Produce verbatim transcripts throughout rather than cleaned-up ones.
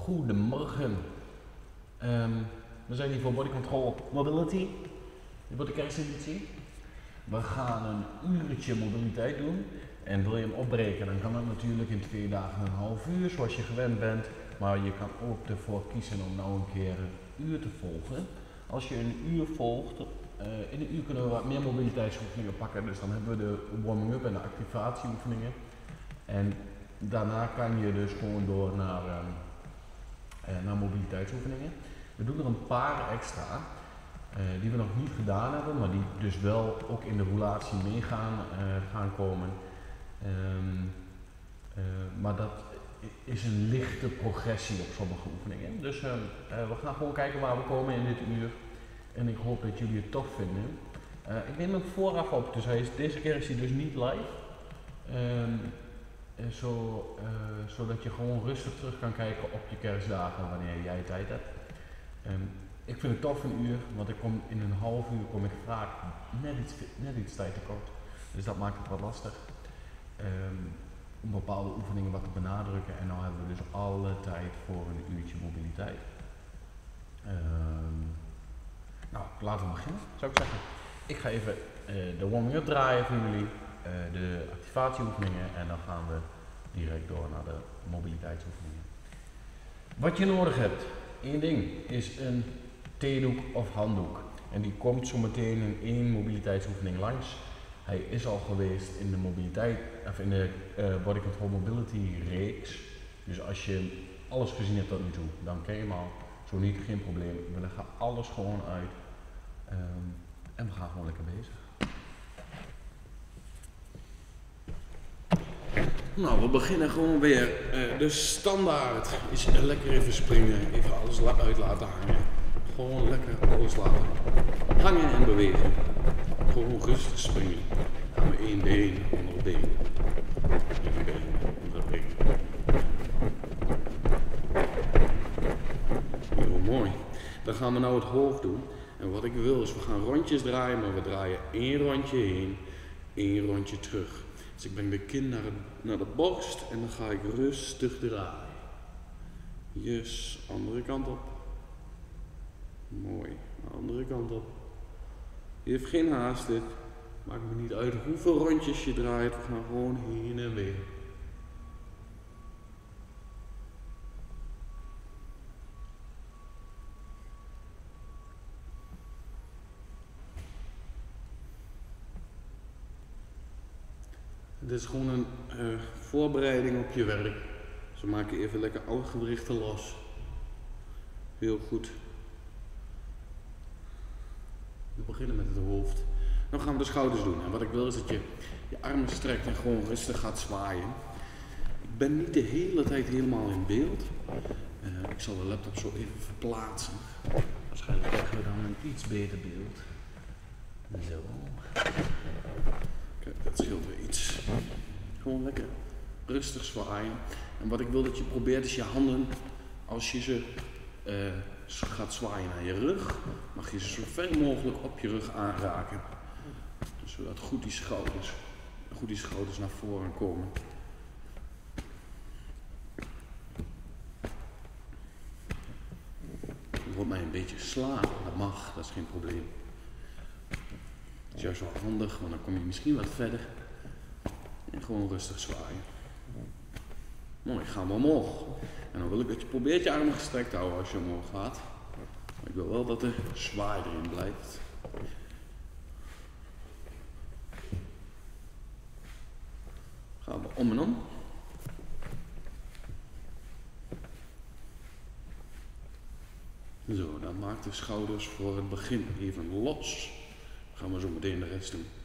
Goedemorgen. Um, we zijn hier voor Body Control Mobility, de bodycast-editie. We gaan een uurtje mobiliteit doen en wil je hem opbreken, dan kan dat natuurlijk in twee dagen een half uur zoals je gewend bent. Maar je kan ook ervoor kiezen om nou een keer een uur te volgen. Als je een uur volgt, uh, in een uur kunnen we wat meer mobiliteitsoefeningen pakken. Dus dan hebben we de warming-up en de activatieoefeningen. En daarna kan je dus gewoon door naar, uh, uh, naar mobiliteitsoefeningen. We doen er een paar extra, uh, die we nog niet gedaan hebben, maar die dus wel ook in de roulatie mee gaan, uh, gaan komen. Um, uh, maar dat is een lichte progressie op sommige oefeningen. Dus uh, uh, we gaan gewoon kijken waar we komen in dit uur. En ik hoop dat jullie het tof vinden. Uh, ik neem hem vooraf op, dus hij is, deze keer is hij dus niet live. Um, uh, zo, uh, zodat je gewoon rustig terug kan kijken op je kerstdagen wanneer jij tijd hebt. Um, ik vind het tof een uur, want ik kom in een half uur kom ik vaak net iets, net iets tijd tekort. Dus dat maakt het wat lastig. Um, om bepaalde oefeningen wat te benadrukken en nu hebben we dus alle tijd voor een uurtje mobiliteit. Um, nou, laten we beginnen, zou ik zeggen. Ik ga even uh, de warming-up draaien voor jullie, uh, de activatieoefeningen en dan gaan we direct door naar de mobiliteitsoefeningen. Wat je nodig hebt, één ding, is een theedoek of handdoek. En die komt zo meteen in één mobiliteitsoefening langs. Hij is al geweest in de mobiliteit, of in de uh, Body Control Mobility reeks. Dus als je alles gezien hebt tot nu toe, dan ken je hem al. Zo niet, geen probleem. We leggen alles gewoon uit. Um, en we gaan gewoon lekker bezig. Nou, we beginnen gewoon weer. Uh, de standaard is lekker even springen, even alles uit laten hangen. Gewoon lekker alles laten hangen en bewegen. Gewoon rustig springen. Gaan we één been, andere been. Eén been, andere been. Heel mooi. Dan gaan we nou het hoofd doen. En wat ik wil is, we gaan rondjes draaien, maar we draaien één rondje heen, één rondje terug. Dus ik breng de kin naar, naar de borst en dan ga ik rustig draaien. Yes, andere kant op. Mooi, andere kant op. Je heeft geen haast dit. Maakt me niet uit hoeveel rondjes je draait. We gaan gewoon heen en weer. Dit is gewoon een uh, voorbereiding op je werk. Zo maak je even lekker alle gewrichten los. Heel goed. We beginnen met het hoofd. Dan gaan we de schouders doen. En wat ik wil is dat je je armen strekt en gewoon rustig gaat zwaaien. Ik ben niet de hele tijd helemaal in beeld. Uh, ik zal de laptop zo even verplaatsen. Waarschijnlijk krijgen we dan een iets beter beeld. Zo. Kijk, dat scheelt weer iets. Gewoon lekker rustig zwaaien. En wat ik wil dat je probeert is je handen, als je ze uh, gaat zwaaien naar je rug, mag je ze zo ver mogelijk op je rug aanraken. Dus zodat goed die schouders, goed die schouders naar voren komen. Je wilt mij een beetje slaan, dat mag, dat is geen probleem. Dat is juist wel handig, want dan kom je misschien wat verder. En gewoon rustig zwaaien. Mooi, gaan we omhoog. En dan wil ik dat je probeert je armen gestrekt te houden als je omhoog gaat. Maar ik wil wel dat de zwaai erin blijft. Gaan we om en om. Zo, dan maak de schouders voor het begin even los. Dan gaan we zo meteen de rest doen.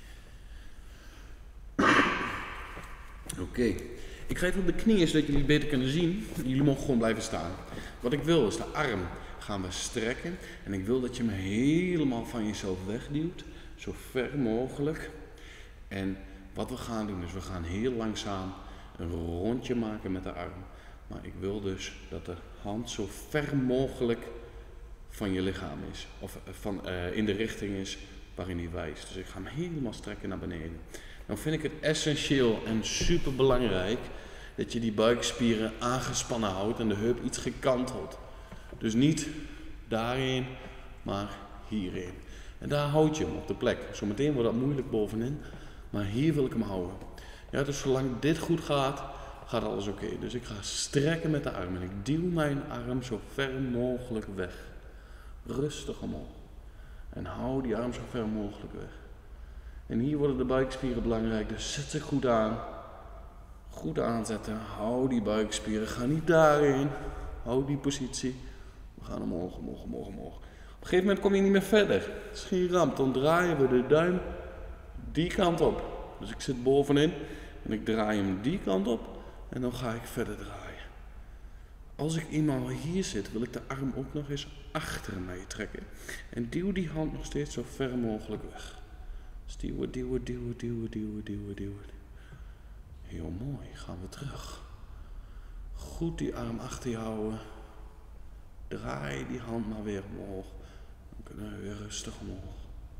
Oké, okay. Ik ga even op de knieën zodat jullie beter kunnen zien. Jullie mogen gewoon blijven staan. Wat ik wil is de arm gaan we strekken. En ik wil dat je hem helemaal van jezelf wegduwt. Zo ver mogelijk. En wat we gaan doen is we gaan heel langzaam een rondje maken met de arm. Maar ik wil dus dat de hand zo ver mogelijk van je lichaam is. Of van, uh, in de richting is waarin hij wijst. Dus ik ga hem helemaal strekken naar beneden. Dan vind ik het essentieel en super belangrijk dat je die buikspieren aangespannen houdt en de heup iets gekanteld. Dus niet daarheen, maar hierheen. En daar houd je hem op de plek. Zometeen wordt dat moeilijk bovenin, maar hier wil ik hem houden. Ja, dus zolang dit goed gaat, gaat alles oké. Okay. Dus ik ga strekken met de arm en ik duw mijn arm zo ver mogelijk weg. Rustig omhoog. En hou die arm zo ver mogelijk weg. En hier worden de buikspieren belangrijk, dus zet ze goed aan. Goed aanzetten, hou die buikspieren, ga niet daarheen. Hou die positie. We gaan omhoog, omhoog, omhoog, omhoog. Op een gegeven moment kom je niet meer verder. Het is geen ramp, dan draaien we de duim die kant op. Dus ik zit bovenin en ik draai hem die kant op en dan ga ik verder draaien. Als ik eenmaal hier zit, wil ik de arm ook nog eens achter mij trekken. En duw die hand nog steeds zo ver mogelijk weg. Dus duwen, duwen, duwen, duwen, duwen, duwen, duwen. Heel mooi, gaan we terug. Goed die arm achter je houden. Draai die hand maar weer omhoog. Dan kunnen we weer rustig omhoog.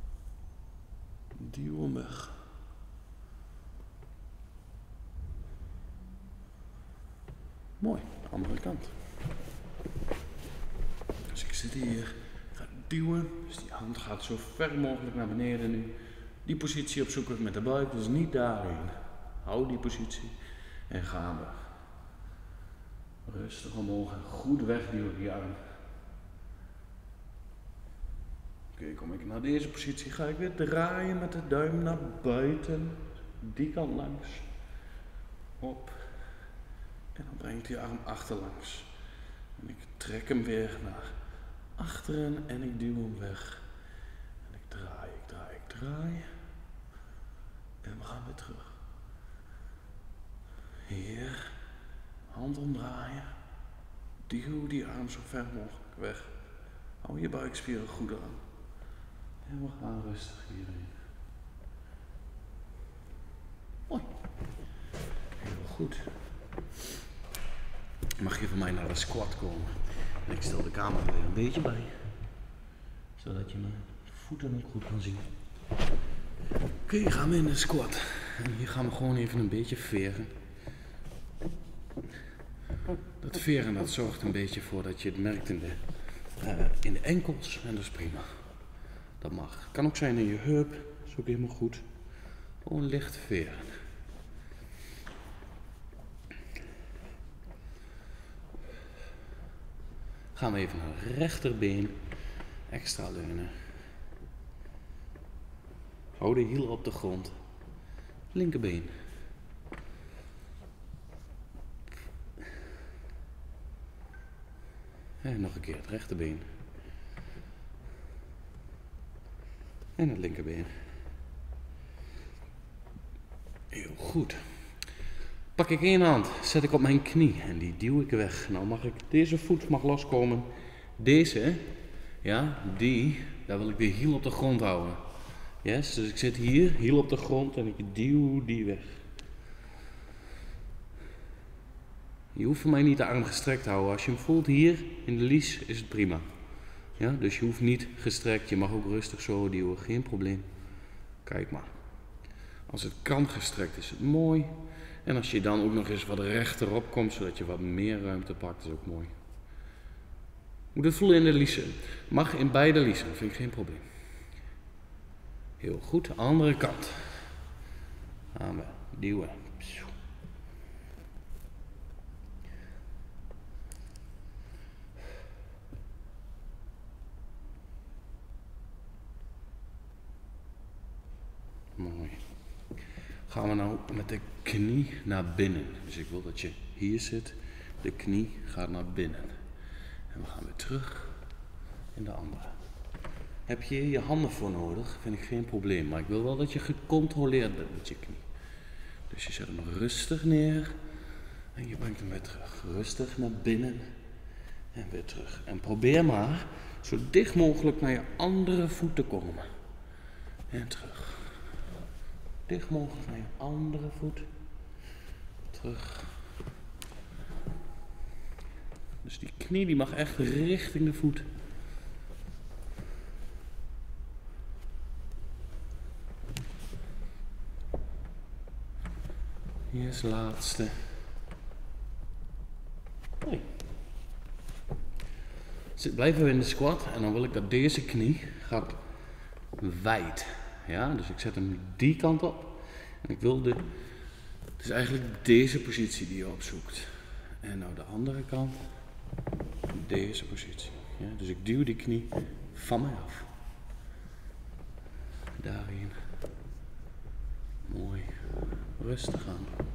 Duw hem weg. Mooi, andere kant. Dus ik zit hier, ga duwen. Dus die hand gaat zo ver mogelijk naar beneden nu. Die positie opzoeken met de buik, dus niet daarheen. Hou die positie en gaan we. Rustig omhoog en goed wegduwen die arm. Oké, kom ik naar deze positie, ga ik weer draaien met de duim naar buiten. Die kant langs. Op. En dan breng ik die arm achterlangs. En ik trek hem weer naar achteren en ik duw hem weg. En ik draai, ik draai, ik draai. En we gaan weer terug. Hier. Hand omdraaien. Duw die arm zo ver mogelijk weg. Hou je buikspieren goed aan. En we gaan rustig hierin. Mooi. Heel goed. Mag je van mij naar de squat komen. En ik stel de camera weer een beetje bij. Zodat je mijn voeten ook goed kan zien. Oké, okay, gaan we in de squat. En hier gaan we gewoon even een beetje veren. Dat veren dat zorgt een beetje voor dat je het merkt in de, uh, in de enkels. En dat is prima. Dat mag. Kan ook zijn in je heup. Dat is ook helemaal goed. Gewoon licht veren. Gaan we even naar het rechterbeen. Extra leunen. Hou de hielen op de grond. Linkerbeen. En nog een keer het rechterbeen. En het linkerbeen. Heel goed. Pak ik één hand, zet ik op mijn knie en die duw ik weg. Nou mag ik, deze voet mag loskomen. Deze, ja, die, daar wil ik de hiel op de grond houden. Yes, dus ik zit hier, hiel op de grond en ik duw die weg. Je hoeft voor mij niet de arm gestrekt te houden. Als je hem voelt hier in de lies is het prima. Ja, dus je hoeft niet gestrekt, je mag ook rustig zo duwen, geen probleem. Kijk maar. Als het kan gestrekt is het mooi. En als je dan ook nog eens wat rechterop komt, zodat je wat meer ruimte pakt, is ook mooi. Moet het voelen in de liezen. Mag in beide liezen, vind ik geen probleem. Heel goed, andere kant. Gaan we duwen. Mooi. Gaan we nou met de knie naar binnen. Dus ik wil dat je hier zit. De knie gaat naar binnen. En we gaan weer terug in de andere. Heb je hier je handen voor nodig? Vind ik geen probleem. Maar ik wil wel dat je gecontroleerd bent met je knie. Dus je zet hem rustig neer. En je brengt hem weer terug. Rustig naar binnen. En weer terug. En probeer maar zo dicht mogelijk naar je andere voet te komen. En terug. Dicht mogelijk naar je andere voet. Terug. Dus die knie die mag echt richting de voet. Hier is de laatste. blijven we in de squat en dan wil ik dat deze knie gaat wijd. Ja, dus ik zet hem die kant op. En ik wil de, het is eigenlijk deze positie die je opzoekt. En nou de andere kant, deze positie. Ja, dus ik duw die knie van mij af. Daarin. Mooi. Rustig aan.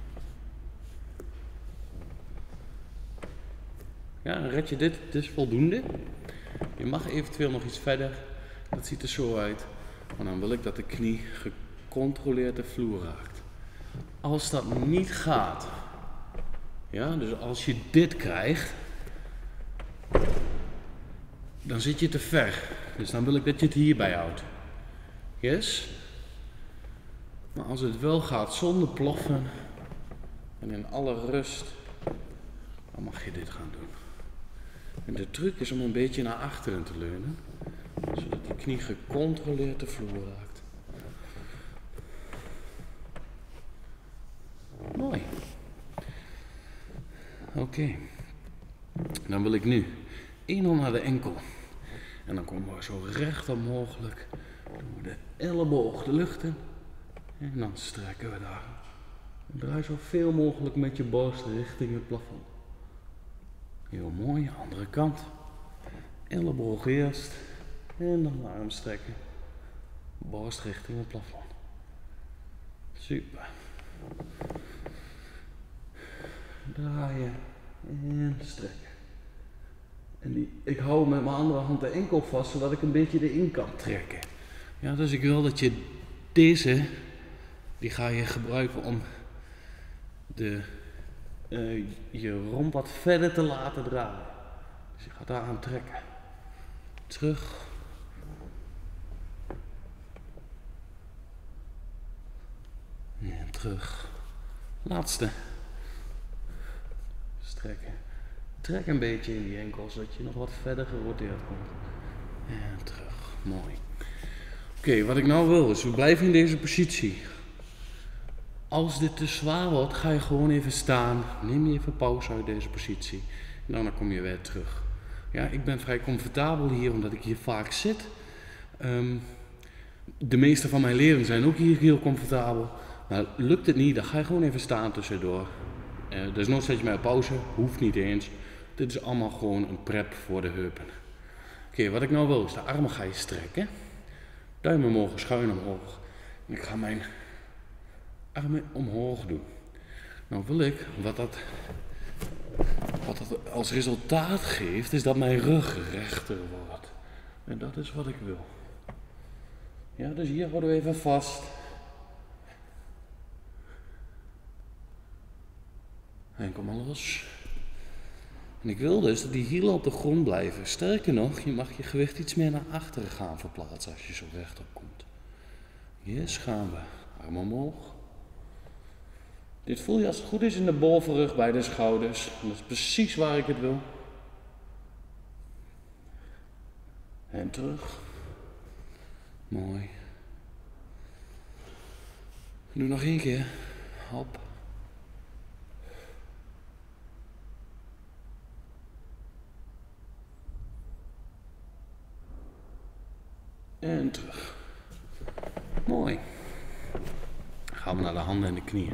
Ja, en red je dit, dit is voldoende. Je mag eventueel nog iets verder. Dat ziet er zo uit. Maar dan wil ik dat de knie gecontroleerd de vloer raakt. Als dat niet gaat, ja, dus als je dit krijgt, dan zit je te ver. Dus dan wil ik dat je het hierbij houdt. Yes? Maar als het wel gaat zonder ploffen en in alle rust, dan mag je dit gaan doen. En de truc is om een beetje naar achteren te leunen, zodat die knie gecontroleerd de vloer raakt. Mooi. Oké. Okay. Dan wil ik nu één hand naar de enkel. En dan komen we zo recht op mogelijk. Doen we de elleboog de lucht in. En dan strekken we daar. En draai zo veel mogelijk met je borst richting het plafond. Heel mooi, andere kant. Elleboog eerst. En dan de arm strekken. Borst richting het plafond. Super. Draaien. En strekken. En die, ik hou met mijn andere hand de enkel vast, zodat ik een beetje erin kan trekken. Ja, dus ik wil dat je deze, die ga je gebruiken om de, uh, je romp wat verder te laten draaien. Dus je gaat daar aan trekken. Terug. En terug. Laatste. Strekken. Trek een beetje in die enkel, zodat je nog wat verder geroteerd komt. En terug. Mooi. Oké, okay, wat ik nou wil is, we blijven in deze positie. Als dit te zwaar wordt, ga je gewoon even staan. Neem je even pauze uit deze positie. En dan kom je weer terug. Ja, ik ben vrij comfortabel hier, omdat ik hier vaak zit. Um, de meeste van mijn leerlingen zijn ook hier heel comfortabel. Maar lukt het niet, dan ga je gewoon even staan tussendoor. Uh, dus nooit zet je mij op pauze, hoeft niet eens. Dit is allemaal gewoon een prep voor de heupen. Oké, okay, wat ik nou wil is de armen ga je strekken. Duim omhoog, schuin omhoog. En ik ga mijn armen omhoog doen. Nou wil ik, wat dat, wat dat als resultaat geeft, is dat mijn rug rechter wordt. En dat is wat ik wil. Ja, dus hier houden we even vast. En kom maar los. En ik wil dus dat die hielen op de grond blijven. Sterker nog, je mag je gewicht iets meer naar achteren gaan verplaatsen als je zo rechtop komt. Yes, gaan we. Arm omhoog. Dit voel je als het goed is in de bovenrug bij de schouders. En dat is precies waar ik het wil. En terug. Mooi. Doe nog één keer. Hop. En terug. Mooi. Dan gaan we naar de handen en de knieën.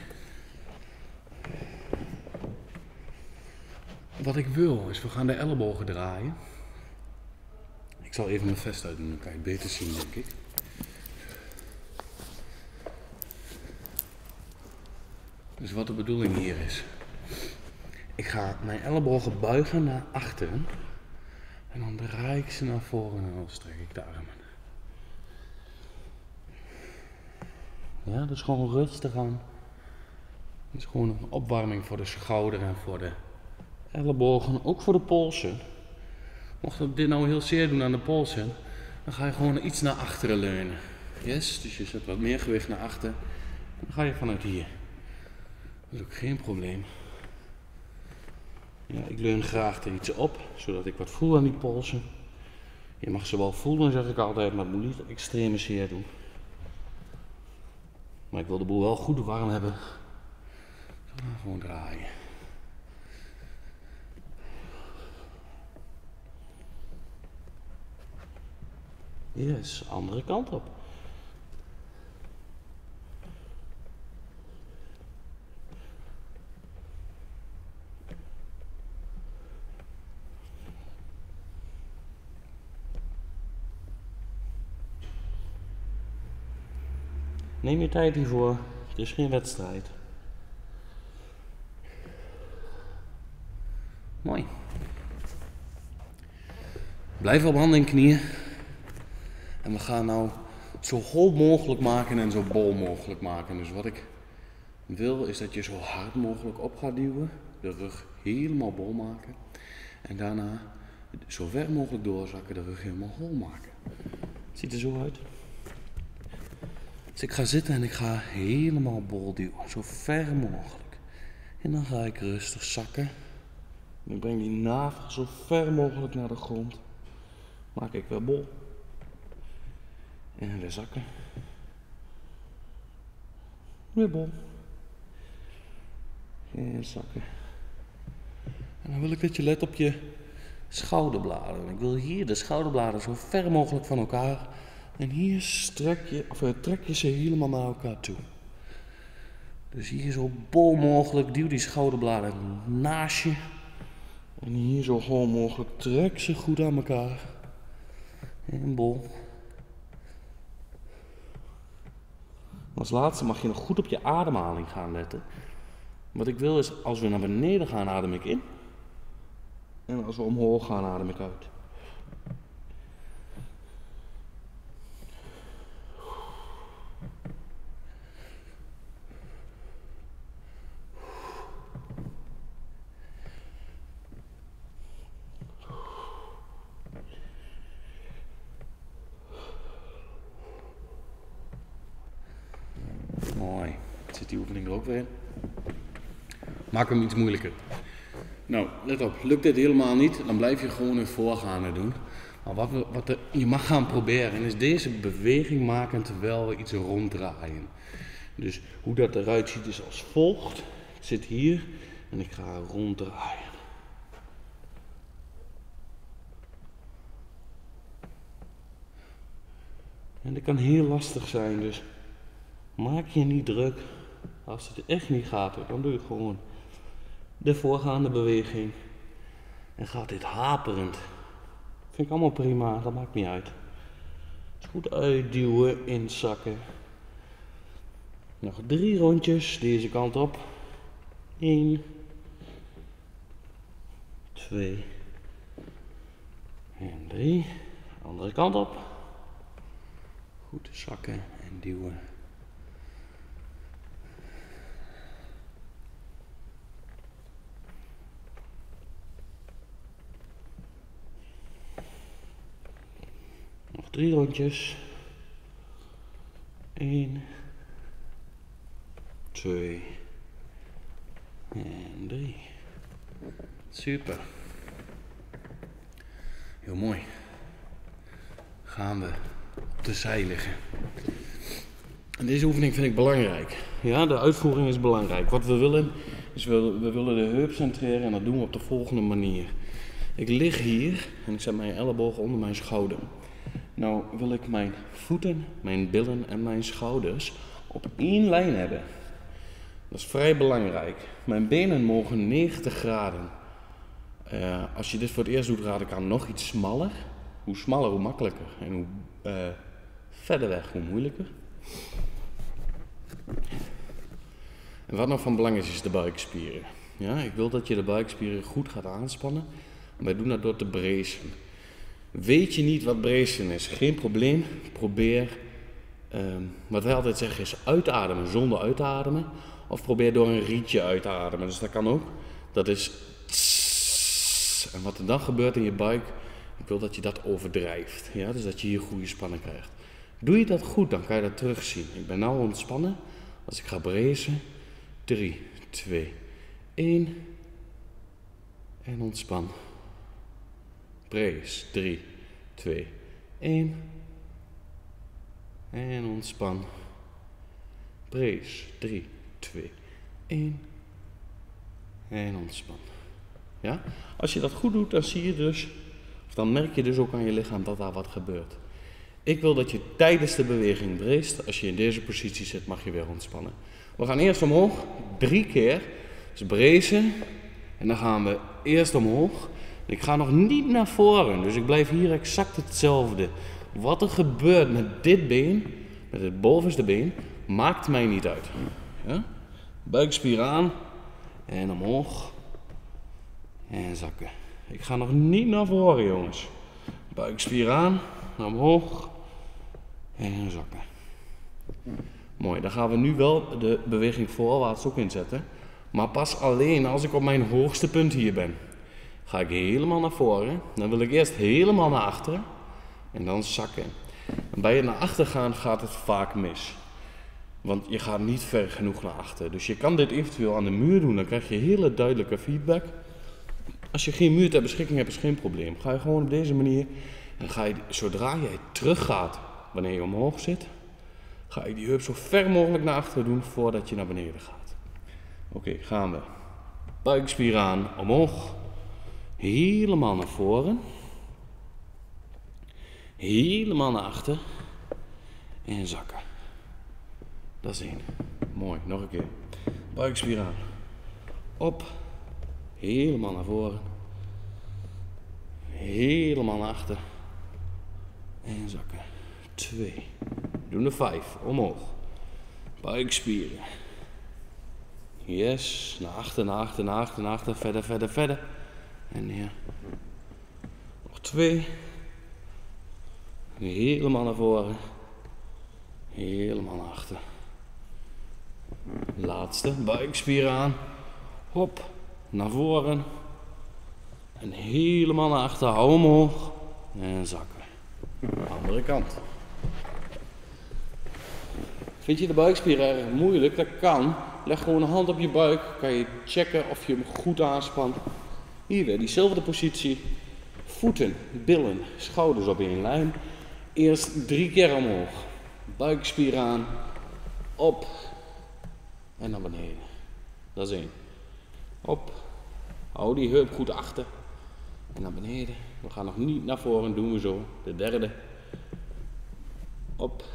Wat ik wil is, we gaan de ellebogen draaien. Ik zal even mijn vest uitdoen, dan kan je het beter zien, denk ik. Dus wat de bedoeling hier is. Ik ga mijn ellebogen buigen naar achteren. En dan draai ik ze naar voren en dan strek ik de armen. Ja, dus gewoon rustig aan. Het is gewoon een opwarming voor de schouder en voor de ellebogen, ook voor de polsen. Mocht ik dit nou heel zeer doen aan de polsen, dan ga je gewoon iets naar achteren leunen. Yes, dus je zet wat meer gewicht naar achter. Dan ga je vanuit hier. Dat is ook geen probleem. Ja, ik leun graag er iets op, zodat ik wat voel aan die polsen. Je mag ze wel voelen, zeg ik altijd, maar het moet niet extreme zeer doen. Maar ik wil de boel wel goed warm hebben. Gewoon draaien. Yes, andere kant op. Neem je tijd hiervoor, het is geen wedstrijd. Mooi. Blijf op handen en knieën. En we gaan nou zo hol mogelijk maken en zo bol mogelijk maken. Dus wat ik wil is dat je zo hard mogelijk op gaat duwen. De rug helemaal bol maken. En daarna zo ver mogelijk doorzakken, de rug helemaal hol maken. Het ziet er zo uit. Dus ik ga zitten en ik ga helemaal bol duwen. Zo ver mogelijk. En dan ga ik rustig zakken. En ik breng die navel zo ver mogelijk naar de grond. Maak ik weer bol. En weer zakken. Weer bol. En zakken. En dan wil ik dat je let op je schouderbladen. Ik wil hier de schouderbladen zo ver mogelijk van elkaar. En hier strek je, of trek je ze helemaal naar elkaar toe. Dus hier zo bol mogelijk, duw die schouderbladen naast je. En hier zo hol mogelijk, trek ze goed aan elkaar. En bol. Als laatste mag je nog goed op je ademhaling gaan letten. Wat ik wil is, als we naar beneden gaan, adem ik in. En als we omhoog gaan, adem ik uit. Mooi. Zit die oefening er ook weer in? Maak hem iets moeilijker. Nou, let op. Lukt dit helemaal niet, dan blijf je gewoon een voorgaande doen. Maar wat, we, wat er, je mag gaan proberen is deze beweging maken terwijl we iets ronddraaien. Dus hoe dat eruit ziet is als volgt. Ik zit hier en ik ga ronddraaien. En dat kan heel lastig zijn, dus maak je niet druk. Als het echt niet gaat, dan doe je gewoon de voorgaande beweging. En gaat dit haperend. Vind ik allemaal prima, dat maakt niet uit. Dus goed uitduwen, inzakken. Nog drie rondjes deze kant op. één, twee en drie. Andere kant op. Goed zakken en duwen. Nog drie rondjes. één, twee en drie. Super. Heel mooi. Gaan we op de zij liggen. En deze oefening vind ik belangrijk. Ja, de uitvoering is belangrijk. Wat we willen is we, we willen de heup centreren en dat doen we op de volgende manier. Ik lig hier en ik zet mijn ellebogen onder mijn schouder. Nou wil ik mijn voeten, mijn billen en mijn schouders op één lijn hebben. Dat is vrij belangrijk. Mijn benen mogen negentig graden. Uh, als je dit voor het eerst doet, raad ik aan nog iets smaller. Hoe smaller, hoe makkelijker. En hoe uh, verder weg, hoe moeilijker. En wat nog van belang is, is de buikspieren. Ja, ik wil dat je de buikspieren goed gaat aanspannen. Wij doen dat door te bracen. Weet je niet wat bracen is? Geen probleem. Probeer, um, wat wij altijd zeggen is uitademen zonder uit te ademen. Of probeer door een rietje uit te ademen. Dus dat kan ook. Dat is tss. En wat er dan gebeurt in je buik, ik wil dat je dat overdrijft. Ja? Dus dat je hier goede spanning krijgt. Doe je dat goed, dan kan je dat terugzien. Ik ben nou ontspannen. Als ik ga bracen. drie, twee, één. En ontspan. Brace. drie, twee, één. En ontspan. Brace. drie, twee, één. En ontspan. Ja? Als je dat goed doet, dan zie je dus, of dan merk je dus ook aan je lichaam dat daar wat gebeurt. Ik wil dat je tijdens de beweging brace. Als je in deze positie zit, mag je weer ontspannen. We gaan eerst omhoog, drie keer. Dus bracen. En dan gaan we eerst omhoog. Ik ga nog niet naar voren, dus ik blijf hier exact hetzelfde. Wat er gebeurt met dit been, met het bovenste been, maakt mij niet uit. Ja? Buikspier aan en omhoog en zakken. Ik ga nog niet naar voren, jongens. Buikspier aan, omhoog en zakken. Mooi, dan gaan we nu wel de beweging voorwaarts ook inzetten. Maar pas alleen als ik op mijn hoogste punt hier ben. Ga ik helemaal naar voren. Dan wil ik eerst helemaal naar achteren. En dan zakken. En bij het naar achter gaan gaat het vaak mis. Want je gaat niet ver genoeg naar achter. Dus je kan dit eventueel aan de muur doen. Dan krijg je hele duidelijke feedback. Als je geen muur ter beschikking hebt, is geen probleem. Ga je gewoon op deze manier. En ga je, zodra jij terug gaat, wanneer je omhoog zit, ga je die heup zo ver mogelijk naar achteren doen voordat je naar beneden gaat. Oké, okay, gaan we. Buikspier aan, omhoog. Helemaal naar voren. Helemaal naar achter. En zakken. Dat is één. Mooi, nog een keer. Buikspier aan. Op. Helemaal naar voren. Helemaal naar achter. En zakken. Twee. We doen er vijf. Omhoog. Buikspieren. Yes. Naar achter, naar achter, naar achter, naar achter. Verder, verder, verder. En neer. Nog twee. Helemaal naar voren. Helemaal naar achter. Laatste. Buikspier aan. Hop. Naar voren. En helemaal naar achter. Hou omhoog. En zakken. Andere kant. Vind je de buikspier erg moeilijk? Dat kan. Leg gewoon een hand op je buik. Kan je checken of je hem goed aanspant. Hier weer diezelfde positie. Voeten, billen, schouders op één lijn. Eerst drie keer omhoog. Buikspier aan. Op. En naar beneden. Dat is één. Op. Hou die heup goed achter. En naar beneden. We gaan nog niet naar voren. Doen we zo. De derde. Op.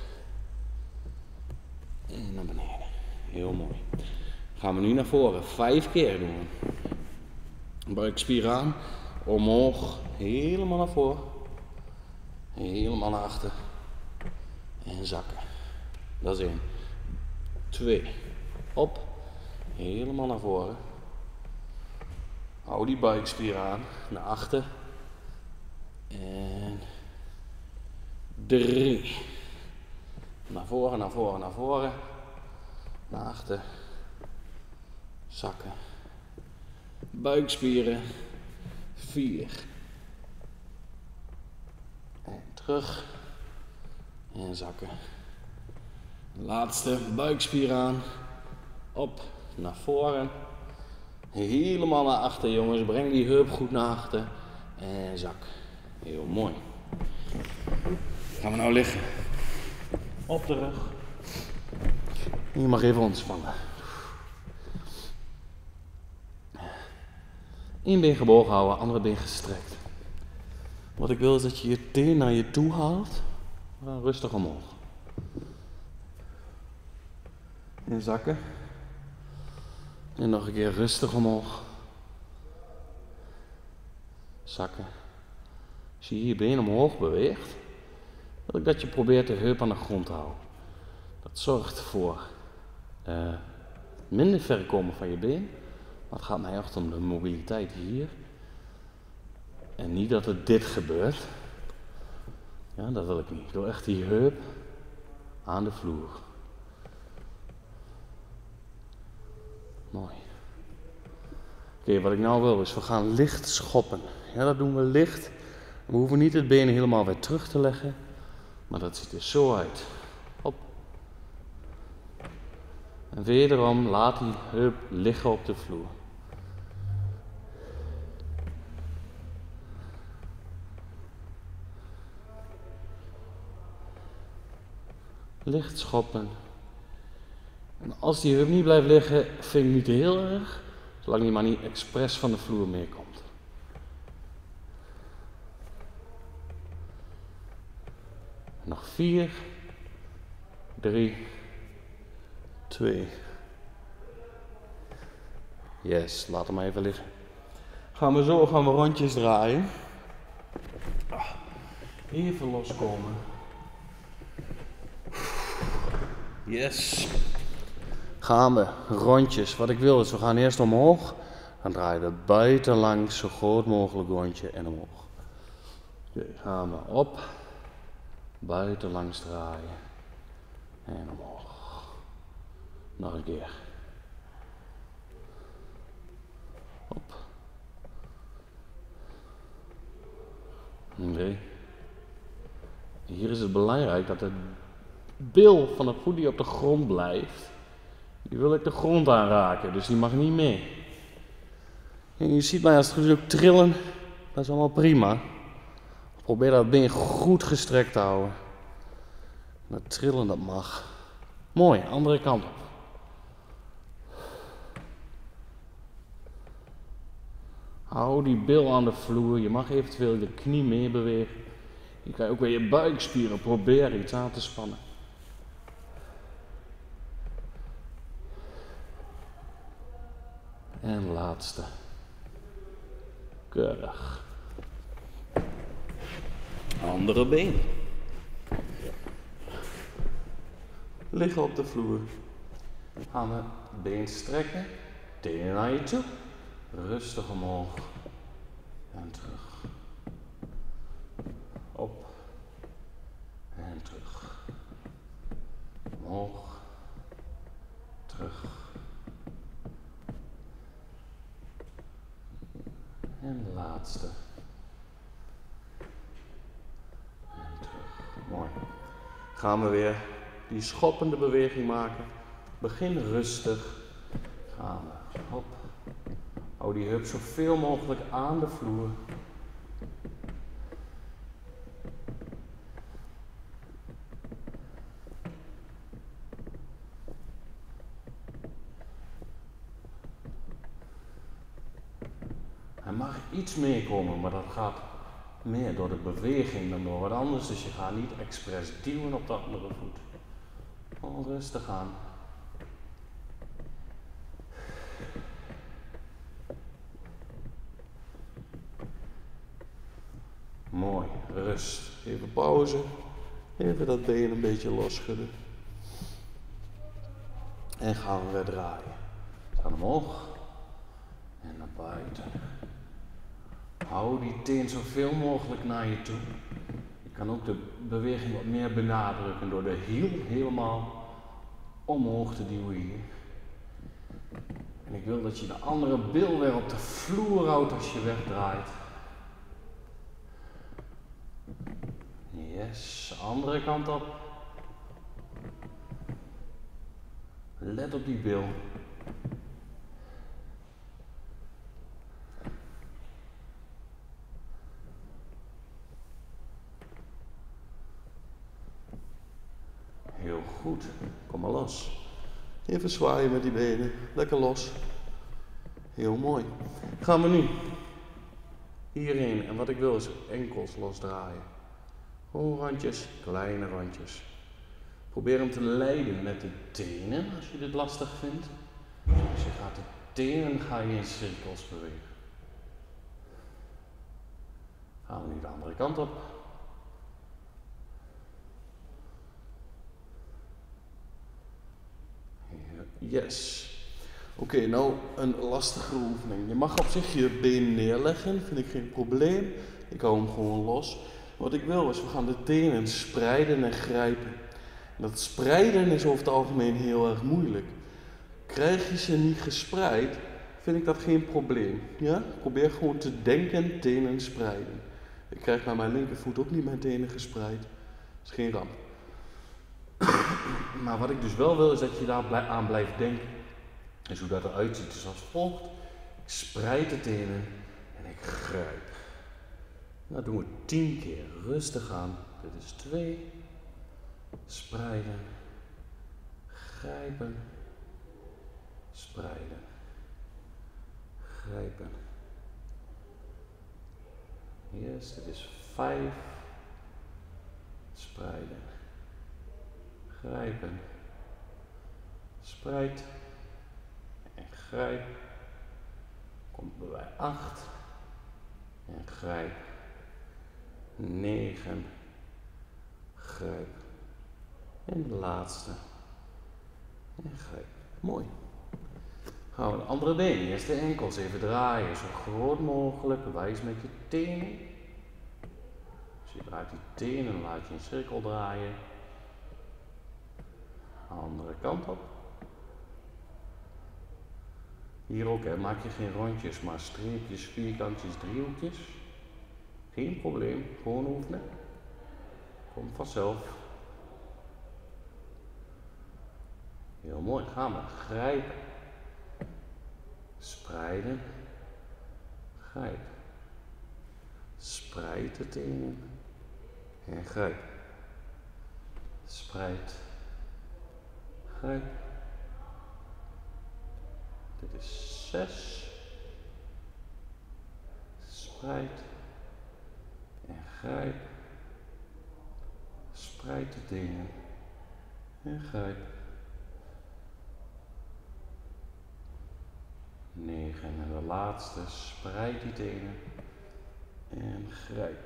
En naar beneden. Heel mooi. Gaan we nu naar voren. Vijf keer doen. Buikspier aan. Omhoog. Helemaal naar voren. Helemaal naar achter. En zakken. Dat is één. Twee. Op. Helemaal naar voren. Hou die buikspier aan. Naar achter. En drie. Naar voren, naar voren, naar voren. Naar achter. Zakken. Buikspieren. Vier. En terug. En zakken. Laatste. Buikspier aan. Op. Naar voren. Helemaal naar achter, jongens. Breng die heup goed naar achter. En zak. Heel mooi. Gaan we nou liggen. Op de rug. Je mag even ontspannen. Eén been gebogen houden, andere been gestrekt. Wat ik wil is dat je je teen naar je toe haalt. Rustig omhoog. En zakken. En nog een keer rustig omhoog. Zakken. Als je je been omhoog beweegt, wil ik dat je probeert de heup aan de grond te houden. Dat zorgt voor uh, minder ver komen van je been. Maar het gaat mij echt om de mobiliteit hier. En niet dat er dit gebeurt. Ja, dat wil ik niet. Ik wil echt die heup aan de vloer. Mooi. Oké, okay, wat ik nou wil is, we gaan licht schoppen. Ja, dat doen we licht. We hoeven niet het been helemaal weer terug te leggen. Maar dat ziet er zo uit. Hop. En wederom, laat die heup liggen op de vloer. Licht schoppen. En als die heup niet blijft liggen, vind ik niet heel erg. Zolang die maar niet expres van de vloer meer komt. Nog vier, drie, twee. Yes, laat hem even liggen. Gaan we zo gaan we rondjes draaien. Even loskomen. Yes. Gaan we rondjes. Wat ik wil is, we gaan eerst omhoog. Dan draaien we buitenlangs zo groot mogelijk rondje en omhoog. Oké, gaan we op. Buitenlangs draaien. En omhoog. Nog een keer. Op. Nee. Hier is het belangrijk dat de bil van de voet die op de grond blijft, die wil ik de grond aanraken, dus die mag niet mee. En je ziet mij als het goed is ook trillen, dat is allemaal prima. Probeer dat been goed gestrekt te houden. Dat trillen dat mag. Mooi, andere kant op. Hou die bil aan de vloer, je mag eventueel de knie mee bewegen. Je kan ook weer je buikspieren proberen iets aan te spannen. En laatste. Keurig. Andere been. Liggen op de vloer. Gaan we been strekken. Tenen naar je toe. Rustig omhoog. En terug. Op. En terug. Omhoog. Terug. En de laatste. En terug. Mooi. Gaan we weer die schoppende beweging maken. Begin rustig. Gaan we. Hop. Hou die heup zoveel mogelijk aan de vloer. Hij mag iets meekomen, maar dat gaat meer door de beweging dan door wat anders. Dus je gaat niet expres duwen op de andere voet. Gewoon rustig aan. Mooi, rust. Even pauze. Even dat been een beetje losschudden. En gaan we weer draaien. Gaan omhoog. En naar buiten. Hou die teen zoveel mogelijk naar je toe. Je kan ook de beweging wat meer benadrukken door de hiel helemaal omhoog te duwen hier. En ik wil dat je de andere bil weer op de vloer houdt als je wegdraait. Yes, andere kant op. Let op die bil. Heel goed, kom maar los. Even zwaaien met die benen, lekker los. Heel mooi. Gaan we nu hierheen en wat ik wil is enkels losdraaien. Gewoon randjes, kleine randjes. Probeer hem te leiden met de tenen als je dit lastig vindt. Dus je gaat de tenen ga je in cirkels bewegen. Gaan we nu de andere kant op. Yes. Oké, okay, nou een lastige oefening. Je mag op zich je been neerleggen, vind ik geen probleem. Ik hou hem gewoon los. Wat ik wil is, we gaan de tenen spreiden en grijpen. En dat spreiden is over het algemeen heel erg moeilijk. Krijg je ze niet gespreid, vind ik dat geen probleem. Ja? Probeer gewoon te denken, tenen spreiden. Ik krijg naar mijn linkervoet ook niet mijn tenen gespreid. Dat is geen ramp. Maar wat ik dus wel wil, is dat je daar aan blijft denken. En hoe dat eruit ziet is als volgt. Ik spreid de tenen en ik grijp. Dat doen we tien keer. Rustig aan. Dit is twee. Spreiden. Grijpen. Spreiden. Grijpen. Yes, dit is vijf. spreiden, grijpen, spreid en grijp. Komt bij acht en grijp, negen, grijp en de laatste en grijp. Mooi. Gaan we de andere been, eerst de enkels even draaien, zo groot mogelijk, wijs met je tenen. Dus je draait die tenen, laat je een cirkel draaien. Andere kant op. Hier ook, hè, maak je geen rondjes, maar streepjes, vierkantjes, driehoekjes. Geen probleem, gewoon oefenen. Komt vanzelf. Heel mooi, gaan we. Grijpen. Spreiden. Grijp. Spreid de tenen. En grijp. Spreid. Grijp. Dit is zes. Spreid. En grijp. Spreid de tenen. En grijp. negen en de laatste, spreid die tenen en grijp.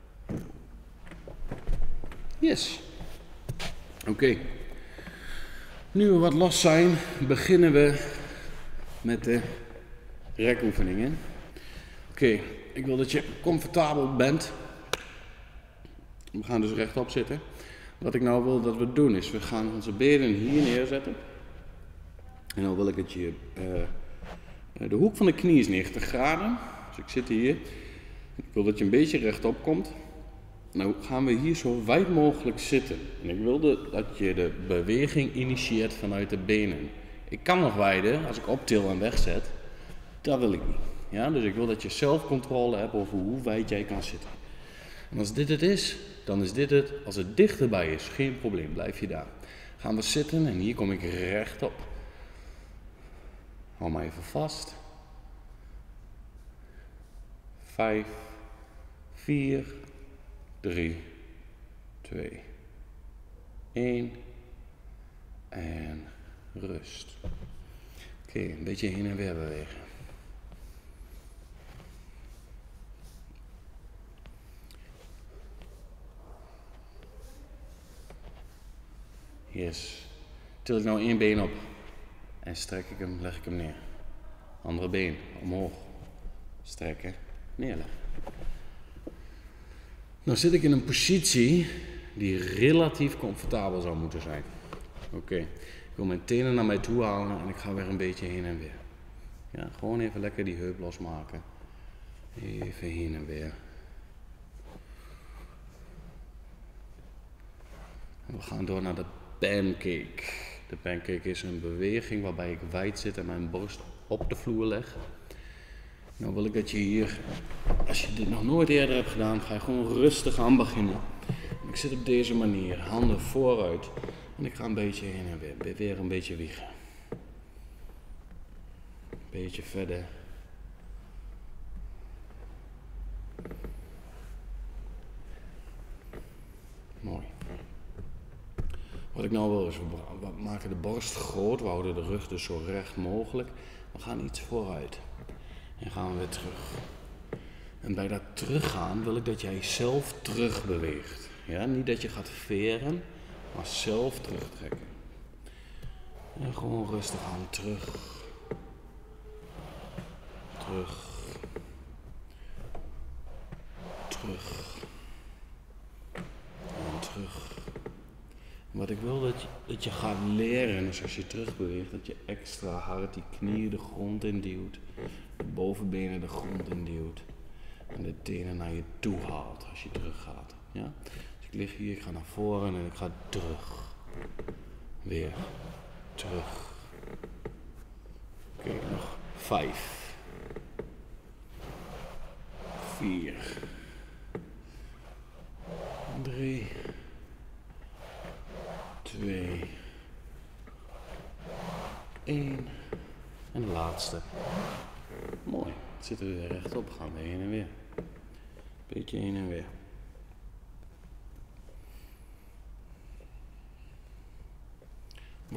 Yes. Oké. Okay. Nu we wat los zijn, beginnen we met de rekoefeningen. Oké, okay. Ik wil dat je comfortabel bent. We gaan dus rechtop zitten. Wat ik nou wil dat we doen is, we gaan onze benen hier neerzetten. En dan wil ik dat je... Uh, De hoek van de knie is negentig graden, dus ik zit hier. Ik wil dat je een beetje rechtop komt. Nou gaan we hier zo wijd mogelijk zitten. En ik wilde dat je de beweging initieert vanuit de benen. Ik kan nog wijden als ik optil en wegzet. Dat wil ik niet. Ja, dus ik wil dat je zelfcontrole hebt over hoe wijd jij kan zitten. En als dit het is, dan is dit het. Als het dichterbij is, geen probleem, blijf je daar. Gaan we zitten en hier kom ik rechtop. Hou maar even vast. Vijf, vier, drie, twee, één en rust. Oké, okay, een beetje heen en weer bewegen. Yes. Til ik nou één been op. En strek ik hem, leg ik hem neer. Andere been, omhoog. Strekken, neerleggen. Nou zit ik in een positie die relatief comfortabel zou moeten zijn. Oké, okay. Ik wil mijn tenen naar mij toe halen en ik ga weer een beetje heen en weer. Ja, gewoon even lekker die heup losmaken. Even heen en weer. En we gaan door naar de pancake. De pancake is een beweging waarbij ik wijd zit en mijn borst op de vloer leg. Nou wil ik dat je hier, als je dit nog nooit eerder hebt gedaan, ga je gewoon rustig aan beginnen. Ik zit op deze manier, handen vooruit. En ik ga een beetje heen en weer, weer een beetje wiegen. Een beetje verder. Mooi. Wat ik nou wil is, we maken de borst groot, we houden de rug dus zo recht mogelijk. We gaan iets vooruit en gaan we weer terug. En bij dat teruggaan wil ik dat jij zelf terug beweegt. Ja, niet dat je gaat veren, maar zelf terugtrekken. En gewoon rustig aan terug. Terug. Terug. En terug. Wat ik wil dat je, dat je gaat leren, is als je terug beweegt, dat je extra hard die knieën de grond in duwt, de bovenbenen de grond in duwt en de tenen naar je toe haalt als je terug gaat. Ja? Dus ik lig hier, ik ga naar voren en ik ga terug. Weer. Terug. Oké, okay, nog vijf. Vier. Drie. Twee, één en de laatste. Mooi, dan zitten we weer rechtop, gaan we heen en weer. Beetje heen en weer.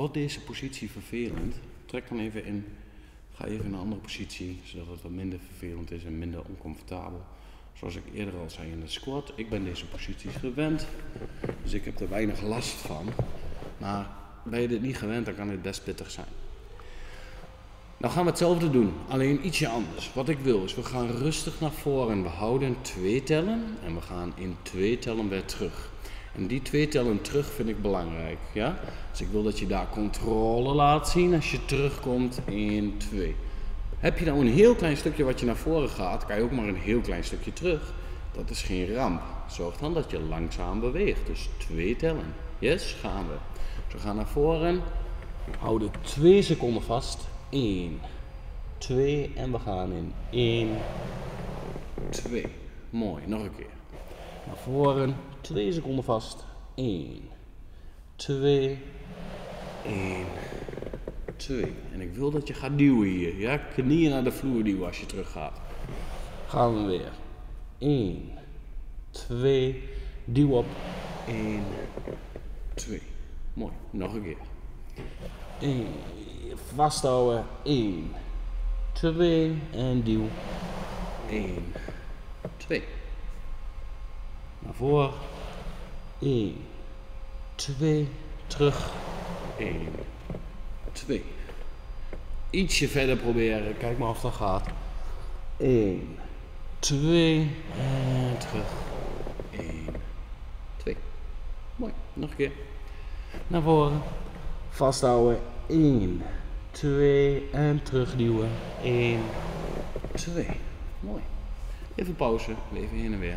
wordt deze positie vervelend, trek dan even in, ga even in een andere positie, zodat het wat minder vervelend is en minder oncomfortabel. Zoals ik eerder al zei in de squat, ik ben deze posities gewend, dus ik heb er weinig last van. Maar ben je dit niet gewend, dan kan dit best pittig zijn. Nou gaan we hetzelfde doen, alleen ietsje anders. Wat ik wil is, we gaan rustig naar voren. We houden twee tellen en we gaan in twee tellen weer terug. En die twee tellen terug vind ik belangrijk. Ja? Dus ik wil dat je daar controle laat zien als je terugkomt in twee. Heb je nou een heel klein stukje wat je naar voren gaat, kan je ook maar een heel klein stukje terug. Dat is geen ramp. Zorg dan dat je langzaam beweegt. Dus twee tellen. Yes, gaan we. Dus we gaan naar voren. Houden twee seconden vast. één, twee en we gaan in één, twee. Mooi, nog een keer. Naar voren, twee seconden vast. één, twee, één, twee. En ik wil dat je gaat duwen hier. Ja? Knieën naar de vloer duwen als je terug gaat. Gaan we weer. één, twee, duw op. één, twee. Mooi, nog een keer. één, vasthouden. één, twee en duw. één, twee. Naar voren. één, twee, terug. één, twee. Ietsje verder proberen, kijk maar of dat gaat. één, twee en terug. één, twee. Mooi, nog een keer. Naar voren. Vasthouden. één, twee en terugduwen. één, twee. Mooi. Even pauze, even heen en weer.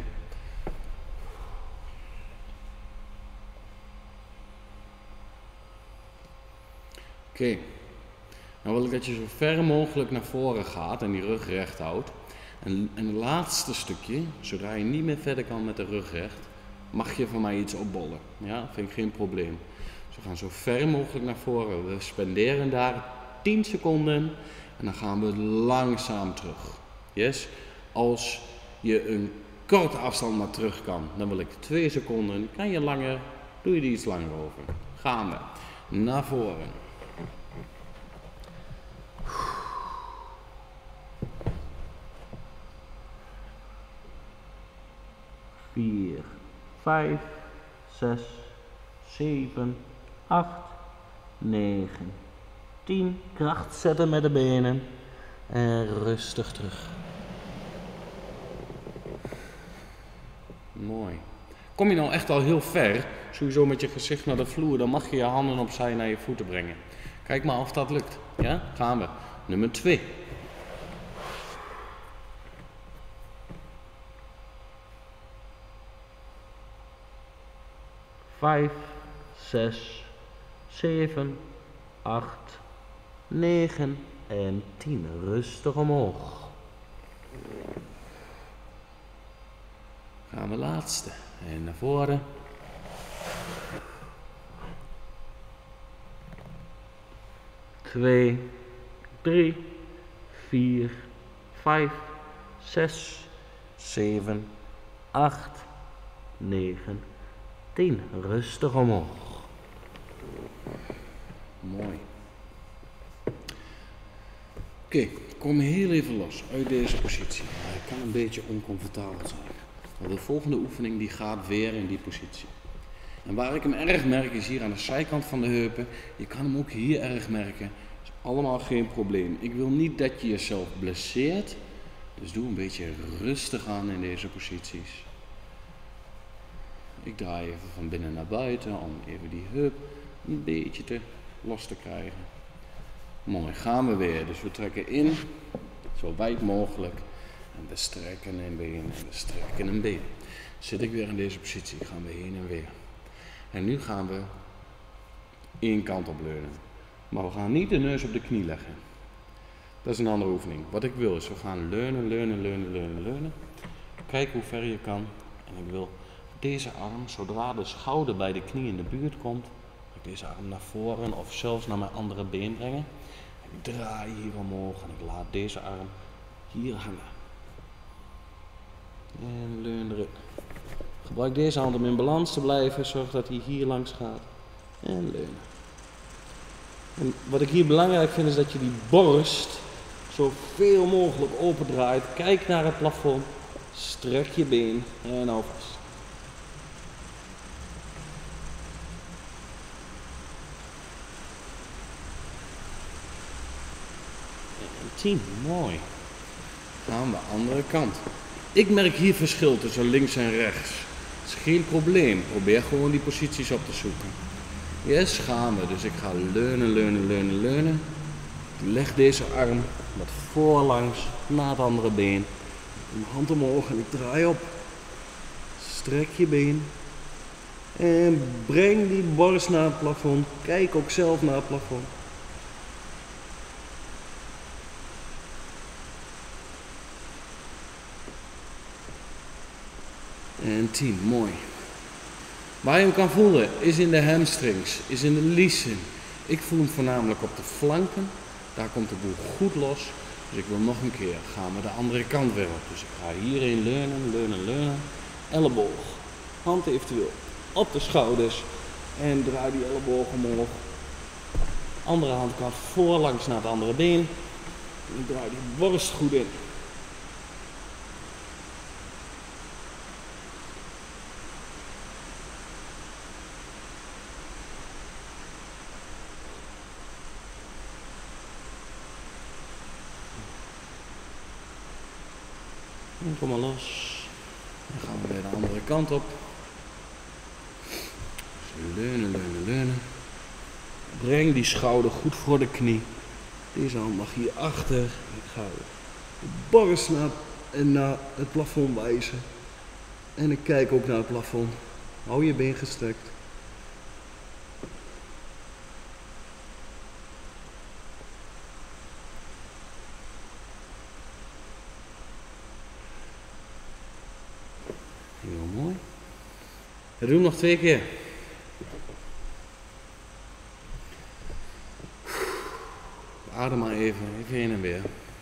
Oké. Okay. Nou wil ik dat je zo ver mogelijk naar voren gaat en die rug recht houdt. En, en het laatste stukje, zodra je niet meer verder kan met de rug recht, mag je van mij iets opbollen. Ja, vind ik geen probleem. Dus we gaan zo ver mogelijk naar voren. We spenderen daar tien seconden en dan gaan we langzaam terug. Yes? Als je een korte afstand naar terug kan, dan wil ik twee seconden. Kan je langer, doe je er iets langer over. Gaan we naar voren. vier, vijf, zes, zeven, acht, negen, tien. Kracht zetten met de benen. En rustig terug. Mooi. Kom je nou echt al heel ver, sowieso met je gezicht naar de vloer, dan mag je je handen opzij naar je voeten brengen. Kijk maar of dat lukt. Ja, gaan we. Nummer twee. Vijf, zes, zeven, acht, negen en tien. Rustig omhoog. Gaan we laatste. En naar voren. Twee, drie, vier, vijf, zes, zeven, acht, negen, tien. Rustig omhoog. Mooi. Oké, okay, kom heel even los uit deze positie. Hij kan een beetje oncomfortabel zijn. Maar de volgende oefening die gaat weer in die positie. En waar ik hem erg merk is hier aan de zijkant van de heupen. Je kan hem ook hier erg merken. Dat is allemaal geen probleem. Ik wil niet dat je jezelf blesseert. Dus doe een beetje rustig aan in deze posities. Ik draai even van binnen naar buiten om even die heup een beetje te los te krijgen. Mooi, gaan we weer. Dus we trekken in, zo wijd mogelijk. En we strekken een been en we strekken een been. Zit ik weer in deze positie, gaan we heen en weer. En nu gaan we één kant op leunen. Maar we gaan niet de neus op de knie leggen. Dat is een andere oefening. Wat ik wil is, we gaan leunen, leunen, leunen, leunen, leunen. Kijk hoe ver je kan. En ik wil deze arm, zodra de schouder bij de knie in de buurt komt, ik deze arm naar voren of zelfs naar mijn andere been brengen. Ik draai hier omhoog en ik laat deze arm hier hangen. En leun erin. Gebruik deze hand om in balans te blijven. Zorg dat hij hier langs gaat. En leunen. En wat ik hier belangrijk vind is dat je die borst zoveel mogelijk opendraait. Kijk naar het plafond. Strek je been en hou vast. En tien, mooi. Aan de andere kant. Ik merk hier verschil tussen links en rechts. Dat is geen probleem. Probeer gewoon die posities op te zoeken. Yes, gaan we. Dus ik ga leunen, leunen, leunen, leunen. Ik leg deze arm wat voorlangs naar het andere been. Mijn hand omhoog en ik draai op. Strek je been. En breng die borst naar het plafond. Kijk ook zelf naar het plafond. En tien, mooi. Waar je hem kan voelen is in de hamstrings, is in de liezen. Ik voel hem voornamelijk op de flanken. Daar komt de boel goed los. Dus ik wil nog een keer gaan we de andere kant weer op. Dus ik ga hierin leunen, leunen, leunen. Elleboog. Hand eventueel op de schouders. En draai die elleboog omhoog. Andere hand gaat voorlangs naar het andere been. En draai die borst goed in. En kom maar los. Dan gaan we weer de andere kant op. Dus leunen, leunen, leunen. Breng die schouder goed voor de knie. Deze hand mag hier achter. Ik ga de borst naar, en naar het plafond wijzen. En ik kijk ook naar het plafond. Hou je been gestrekt. Heel mooi. We doen nog twee keer. Adem maar even, even heen en weer.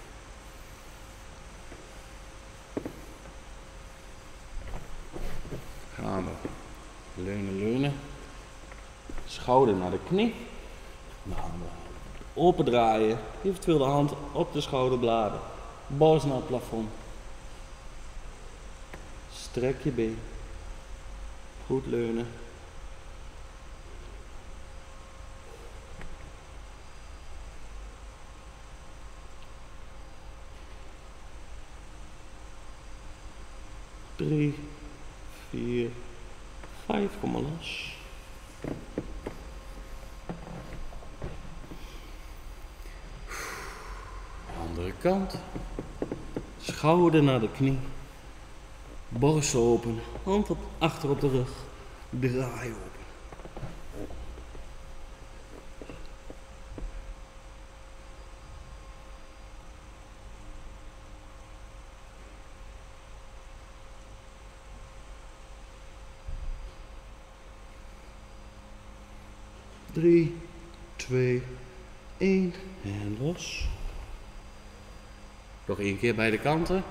Gaan we. Leunen, leunen. Schouder naar de knie. Dan gaan we open draaien. Eventueel de hand op de schouderbladen. Borst naar het plafond. Strek je been. Goed leunen. Drie, vier, vijf, kom maar los. Andere kant. Schouder naar de knie. Borst open, hand op, achter op de rug, draai open. Drie, twee, één en los. Nog één keer beide kanten.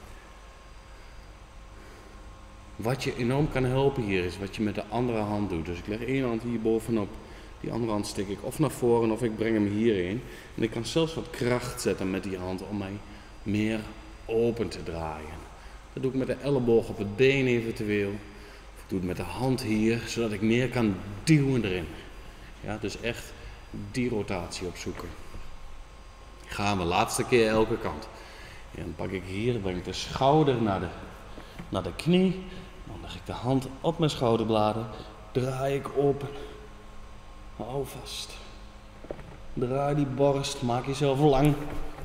Wat je enorm kan helpen hier is wat je met de andere hand doet. Dus ik leg één hand hier bovenop, die andere hand steek ik of naar voren of ik breng hem hierheen. En ik kan zelfs wat kracht zetten met die hand om mij meer open te draaien. Dat doe ik met de elleboog op het been eventueel. Of ik doe het met de hand hier, zodat ik meer kan duwen erin. Ja, dus echt die rotatie opzoeken. Gaan we laatste keer elke kant. En dan pak ik hier, dan breng ik de schouder naar de, naar de knie. Dan leg ik de hand op mijn schouderbladen. Draai ik open. Hou vast. Draai die borst. Maak jezelf lang.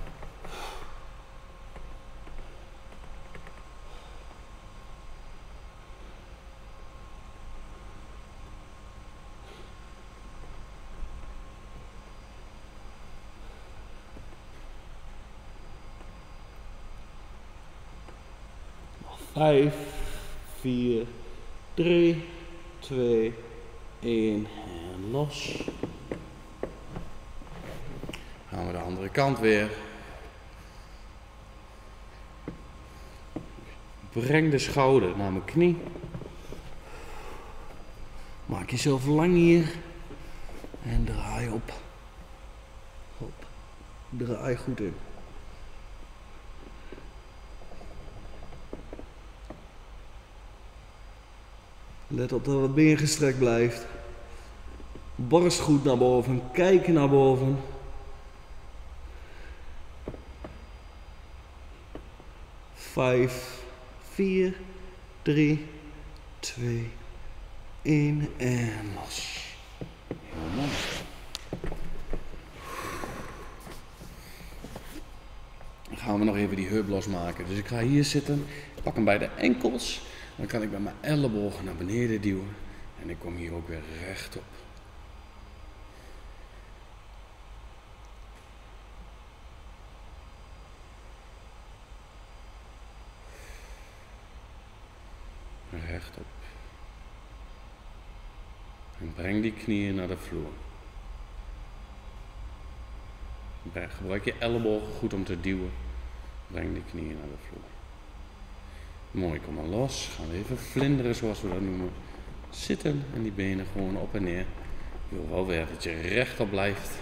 Vijf, vier, drie, twee, één en los. Gaan we de andere kant weer. Breng de schouder naar mijn knie. Maak jezelf lang hier. En draai op. Draai goed in. Let op dat het been gestrekt blijft. Borst goed naar boven. Kijken naar boven. Vijf, vier, drie, twee, één en los. Heel mooi. Dan gaan we nog even die heup losmaken. Dus ik ga hier zitten. Ik pak hem bij de enkels. Dan kan ik met mijn ellebogen naar beneden duwen. En ik kom hier ook weer rechtop. Rechtop. En breng die knieën naar de vloer. Gebruik je ellebogen goed om te duwen. Breng die knieën naar de vloer. Mooi, kom maar los. Gaan we even vlinderen zoals we dat noemen. Zitten en die benen gewoon op en neer. Ik wil wel weer dat je rechtop blijft.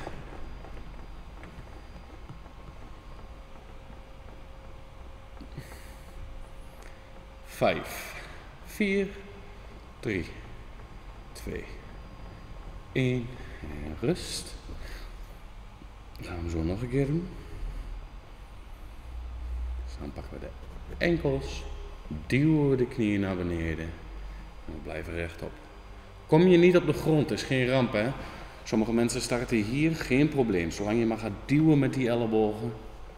Vijf, vier, drie, twee, één en rust. Dat gaan we zo nog een keer doen. Dus dan pakken we de enkels. Duwen we de knieën naar beneden en we blijven rechtop. Kom je niet op de grond, is geen ramp hè. Sommige mensen starten hier, geen probleem. Zolang je maar gaat duwen met die ellebogen.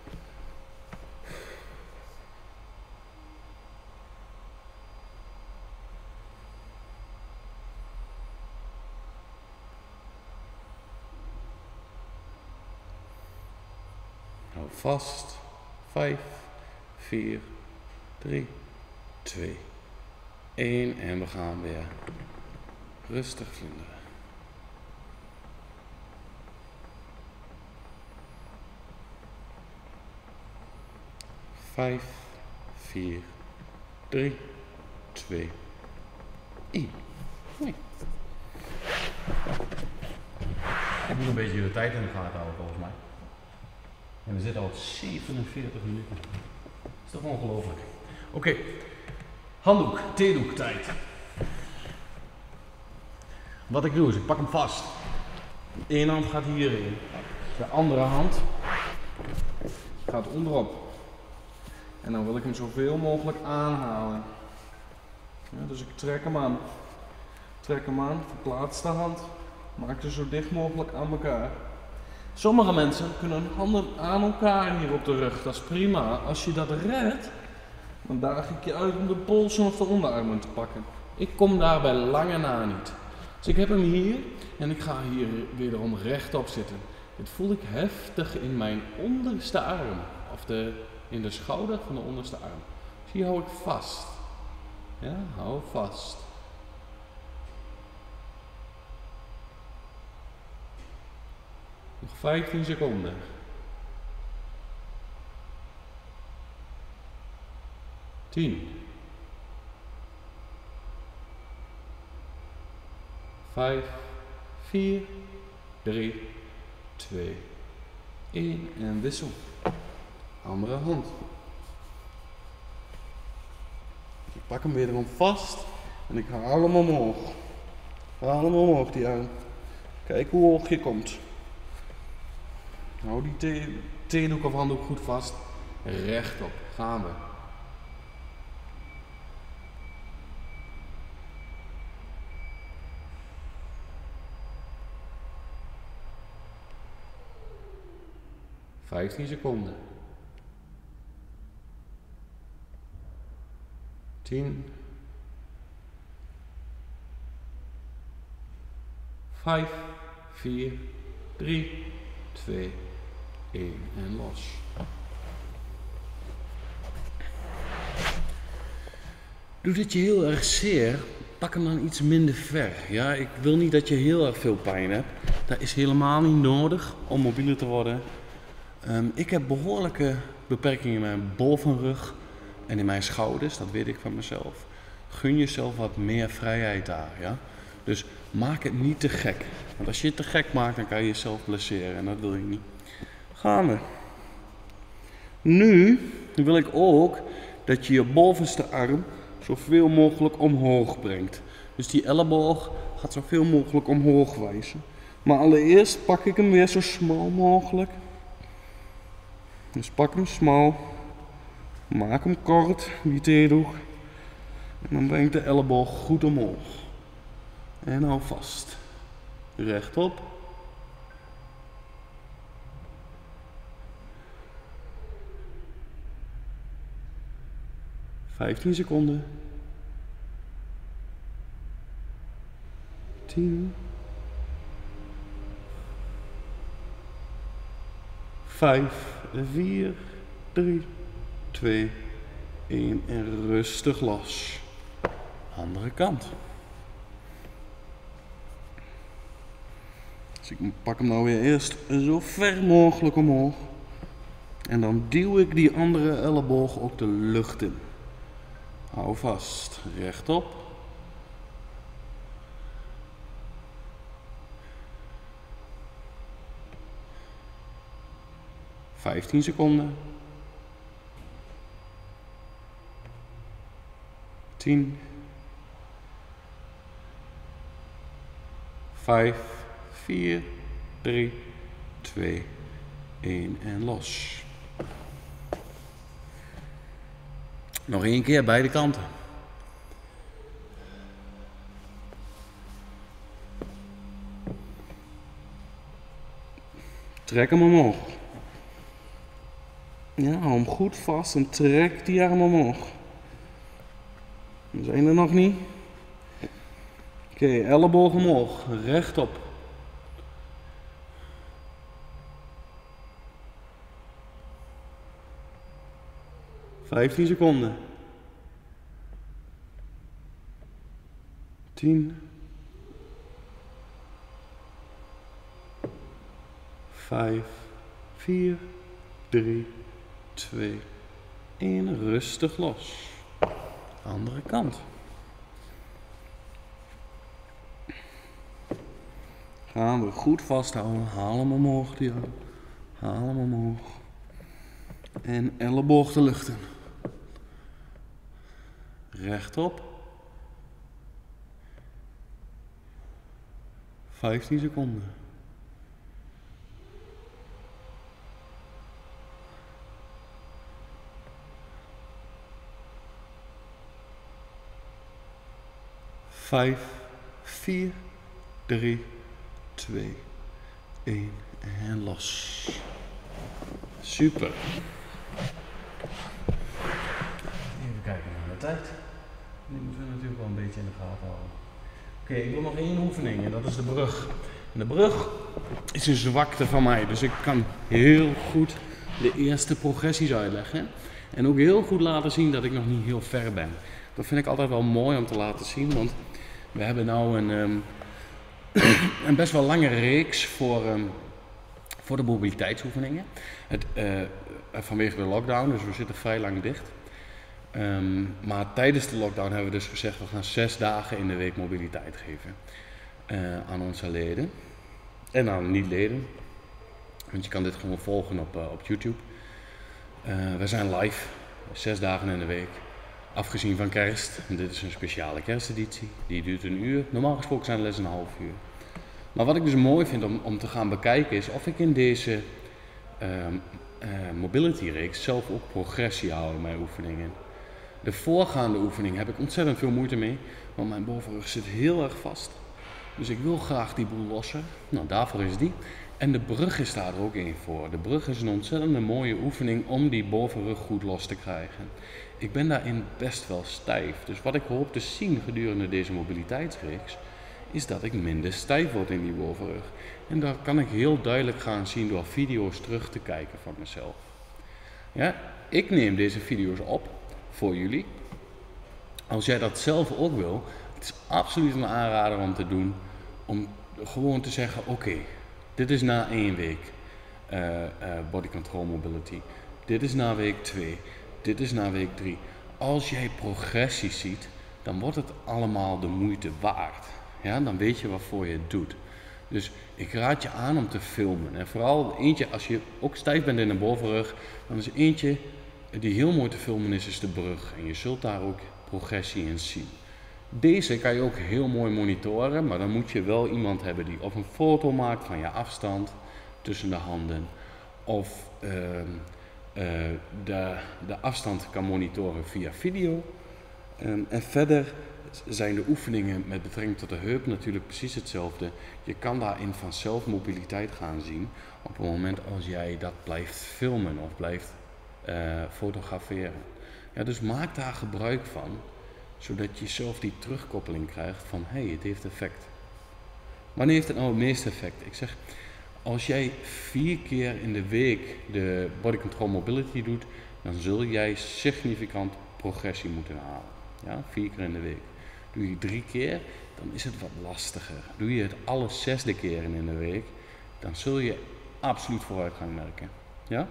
Hou vast. Vijf, vier, drie, twee, één en we gaan weer rustig vlinderen. Vijf, vier, drie, twee, één. Mooi. Ik moet een beetje de tijd in de gaten houden volgens mij. En we zitten al zevenenveertig minuten. Dat is toch ongelooflijk. Oké, okay. Handdoek, theedoek tijd. Wat ik doe is, ik pak hem vast. De ene hand gaat hierin. De andere hand gaat onderop. En dan wil ik hem zoveel mogelijk aanhalen. Ja, dus ik trek hem aan. Trek hem aan, verplaats de hand. Maak ze zo dicht mogelijk aan elkaar. Sommige mensen kunnen hun handen aan elkaar hier op de rug. Dat is prima. Als je dat redt, dan daag ik je uit om de polsen of de onderarmen te pakken. Ik kom daar bij lange na niet. Dus ik heb hem hier en ik ga hier wederom rechtop zitten. Dit voel ik heftig in mijn onderste arm. Of de, in de schouder van de onderste arm. Dus hier hou ik vast. Ja, hou vast. Nog vijftien seconden. tien. vijf, vier, drie, twee, één en wissel. Andere hand. Ik pak hem wederom vast en ik haal hem omhoog. Haal hem omhoog die arm. Kijk hoe hoog je komt. Hou die thee, theedoek of handdoek goed vast. Rechtop. Gaan we. vijftien seconden. tien. vijf, vier, drie, twee, één en los. Doet het je heel erg zeer, pak hem dan iets minder ver. Ja, ik wil niet dat je heel erg veel pijn hebt. Dat is helemaal niet nodig om mobieler te worden. Um, ik heb behoorlijke beperkingen in mijn bovenrug en in mijn schouders, dat weet ik van mezelf. Gun jezelf wat meer vrijheid daar, ja. Dus maak het niet te gek. Want als je het te gek maakt, dan kan je jezelf blesseren en dat wil je niet. Gaan we. Nu wil ik ook dat je je bovenste arm zoveel mogelijk omhoog brengt. Dus die elleboog gaat zoveel mogelijk omhoog wijzen. Maar allereerst pak ik hem weer zo smal mogelijk. Dus pak hem smal. Maak hem kort, die theedoek. En dan breng ik de elleboog goed omhoog. En hou vast. Rechtop. vijftien seconden. tien. vijf, vier, drie, twee, één en rustig los. Andere kant. Dus ik pak hem nou weer eerst zo ver mogelijk omhoog. En dan duw ik die andere elleboog ook de lucht in. Hou vast, rechtop. vijftien seconden. tien. vijf, vier, drie, twee, één en los. Nog één keer beide kanten. Trek hem omhoog. Ja, hou hem goed vast en trek die arm omhoog. We zijn er nog niet. Oké, okay, elleboog omhoog, rechtop. vijftien seconden. tien. vijf, vier, drie, twee, één. Rustig los. Andere kant. Gaan we goed vasthouden. Haal hem omhoog, die arm. Haal hem omhoog. En elleboog de lucht in. Rechtop. vijftien seconden. Vijf, vier, drie, twee, één en los. Super. Even kijken naar de tijd. Die moeten we natuurlijk wel een beetje in de gaten houden. Oké, okay, ik wil nog één oefening en dat is de brug. En de brug is een zwakte van mij, dus ik kan heel goed de eerste progressies uitleggen. En ook heel goed laten zien dat ik nog niet heel ver ben. Dat vind ik altijd wel mooi om te laten zien, want we hebben nou een, um, een best wel lange reeks voor, um, voor de mobiliteitsoefeningen. Het, uh, vanwege de lockdown, dus we zitten vrij lang dicht. Um, maar tijdens de lockdown hebben we dus gezegd, we gaan zes dagen in de week mobiliteit geven uh, aan onze leden. En aan niet-leden, want je kan dit gewoon volgen op, uh, op YouTube. Uh, we zijn live, zes dagen in de week. Afgezien van kerst, en dit is een speciale kersteditie, die duurt een uur. Normaal gesproken zijn de lessen een half uur. Maar wat ik dus mooi vind om, om te gaan bekijken is of ik in deze uh, uh, mobility reeks zelf ook progressie hou in mijn oefeningen. De voorgaande oefening heb ik ontzettend veel moeite mee, want mijn bovenrug zit heel erg vast. Dus ik wil graag die boel lossen. Nou, daarvoor is die. En de brug is daar ook één voor. De brug is een ontzettend mooie oefening om die bovenrug goed los te krijgen. Ik ben daarin best wel stijf. Dus wat ik hoop te zien gedurende deze mobiliteitsreeks, is dat ik minder stijf word in die bovenrug. En dat kan ik heel duidelijk gaan zien door video's terug te kijken van mezelf. Ja, ik neem deze video's op voor jullie. Als jij dat zelf ook wil, het is absoluut een aanrader om te doen. Om gewoon te zeggen, oké, okay, dit is na één week uh, uh, body control mobility. Dit is na week twee. Dit is na week drie. Als jij progressie ziet, dan wordt het allemaal de moeite waard. Ja, dan weet je waarvoor je het doet. Dus ik raad je aan om te filmen. En vooral eentje, als je ook stijf bent in de bovenrug, dan is eentje die heel mooi te filmen is, is de brug. En je zult daar ook progressie in zien. Deze kan je ook heel mooi monitoren, maar dan moet je wel iemand hebben die of een foto maakt van je afstand tussen de handen, of uh, uh, de, de afstand kan monitoren via video. Um, en verder zijn de oefeningen met betrekking tot de heup natuurlijk precies hetzelfde. Je kan daarin vanzelf mobiliteit gaan zien op het moment als jij dat blijft filmen of blijft uh, fotograferen. Ja, dus maak daar gebruik van, zodat je zelf die terugkoppeling krijgt van hé, hey, het heeft effect. Wanneer heeft het nou het meeste effect? Ik zeg, als jij vier keer in de week de body control mobility doet, dan zul jij significant progressie moeten halen. Ja, vier keer in de week. Doe je drie keer, dan is het wat lastiger. Doe je het alle zesde keer in de week, dan zul je absoluut vooruitgang merken. Ja?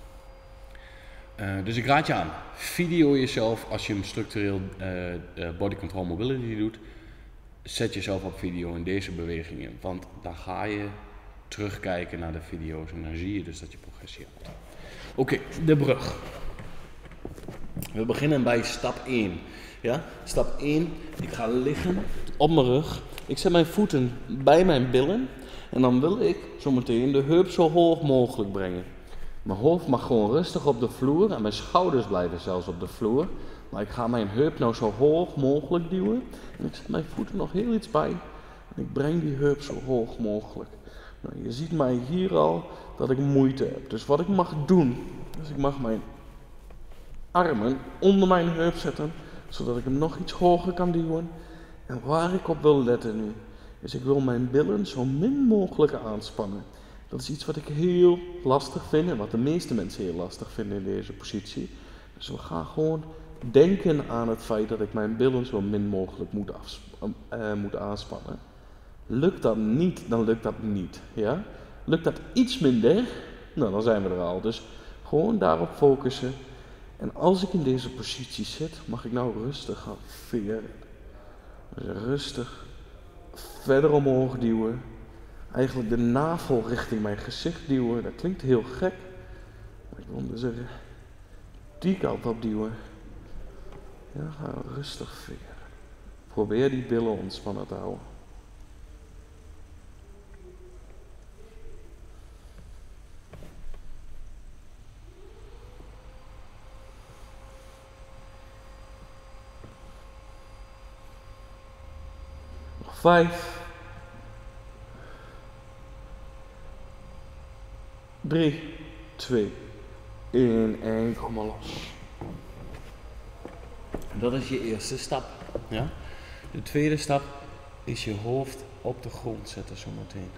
Uh, dus ik raad je aan, video jezelf als je hem structureel uh, uh, body control mobility doet. Zet jezelf op video in deze bewegingen, want dan ga je terugkijken naar de video's en dan zie je dus dat je progressie hebt. Oké, okay, de brug. We beginnen bij stap één. Ja? Stap één, ik ga liggen op mijn rug. Ik zet mijn voeten bij mijn billen en dan wil ik zometeen de heup zo hoog mogelijk brengen. Mijn hoofd mag gewoon rustig op de vloer en mijn schouders blijven zelfs op de vloer. Maar ik ga mijn heup nou zo hoog mogelijk duwen en ik zet mijn voeten nog heel iets bij en ik breng die heup zo hoog mogelijk. Nou, je ziet mij hier al dat ik moeite heb. Dus wat ik mag doen, is ik mag mijn armen onder mijn heup zetten, zodat ik hem nog iets hoger kan duwen. En waar ik op wil letten nu, is ik wil mijn billen zo min mogelijk aanspannen. Dat is iets wat ik heel lastig vind en wat de meeste mensen heel lastig vinden in deze positie. Dus we gaan gewoon denken aan het feit dat ik mijn billen zo min mogelijk moet, uh, moet aanspannen. Lukt dat niet, dan lukt dat niet. Ja? Lukt dat iets minder, nou dan zijn we er al. Dus gewoon daarop focussen. En als ik in deze positie zit, mag ik nou rustig gaan veren. Dus rustig verder omhoog duwen. Eigenlijk de navel richting mijn gezicht duwen. Dat klinkt heel gek. Maar ik wil dus zeggen, die kant op duwen. Ja, ga rustig veren. Probeer die billen ontspannen te houden. Nog vijf. Drie, twee, één en kom maar los. Dat is je eerste stap. Ja? De tweede stap is je hoofd op de grond zetten zometeen.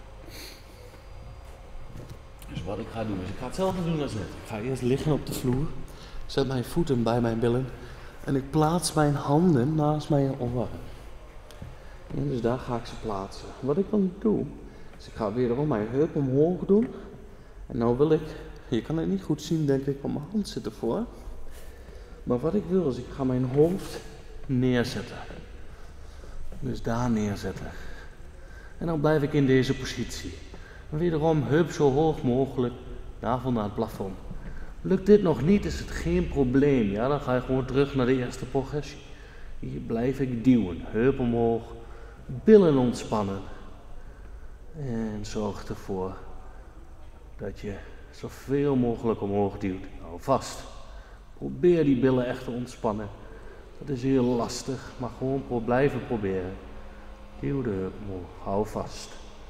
Dus wat ik ga doen, is ik ga hetzelfde doen als net. Ik ga eerst liggen op de vloer, zet mijn voeten bij mijn billen en ik plaats mijn handen naast mijn oren. En dus daar ga ik ze plaatsen. Wat ik dan doe, is ik ga wederom mijn heup omhoog doen. En nou wil ik, je kan het niet goed zien denk ik, want mijn hand zit ervoor. Maar wat ik wil is, ik ga mijn hoofd neerzetten. Dus daar neerzetten. En dan blijf ik in deze positie. En wederom heup zo hoog mogelijk, navel naar het plafond. Lukt dit nog niet, is het geen probleem. Ja, dan ga je gewoon terug naar de eerste progressie. Hier blijf ik duwen, heup omhoog, billen ontspannen. En zorg ervoor dat je zoveel mogelijk omhoog duwt. Hou vast. Probeer die billen echt te ontspannen. Dat is heel lastig, maar gewoon pro- blijven proberen. Duw de heup omhoog. Hou vast.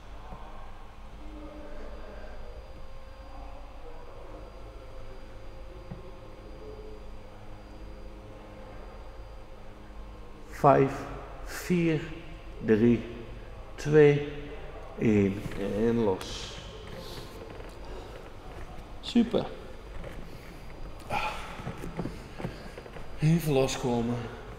Vijf, vier, drie, twee, één en los. Super. Even loskomen.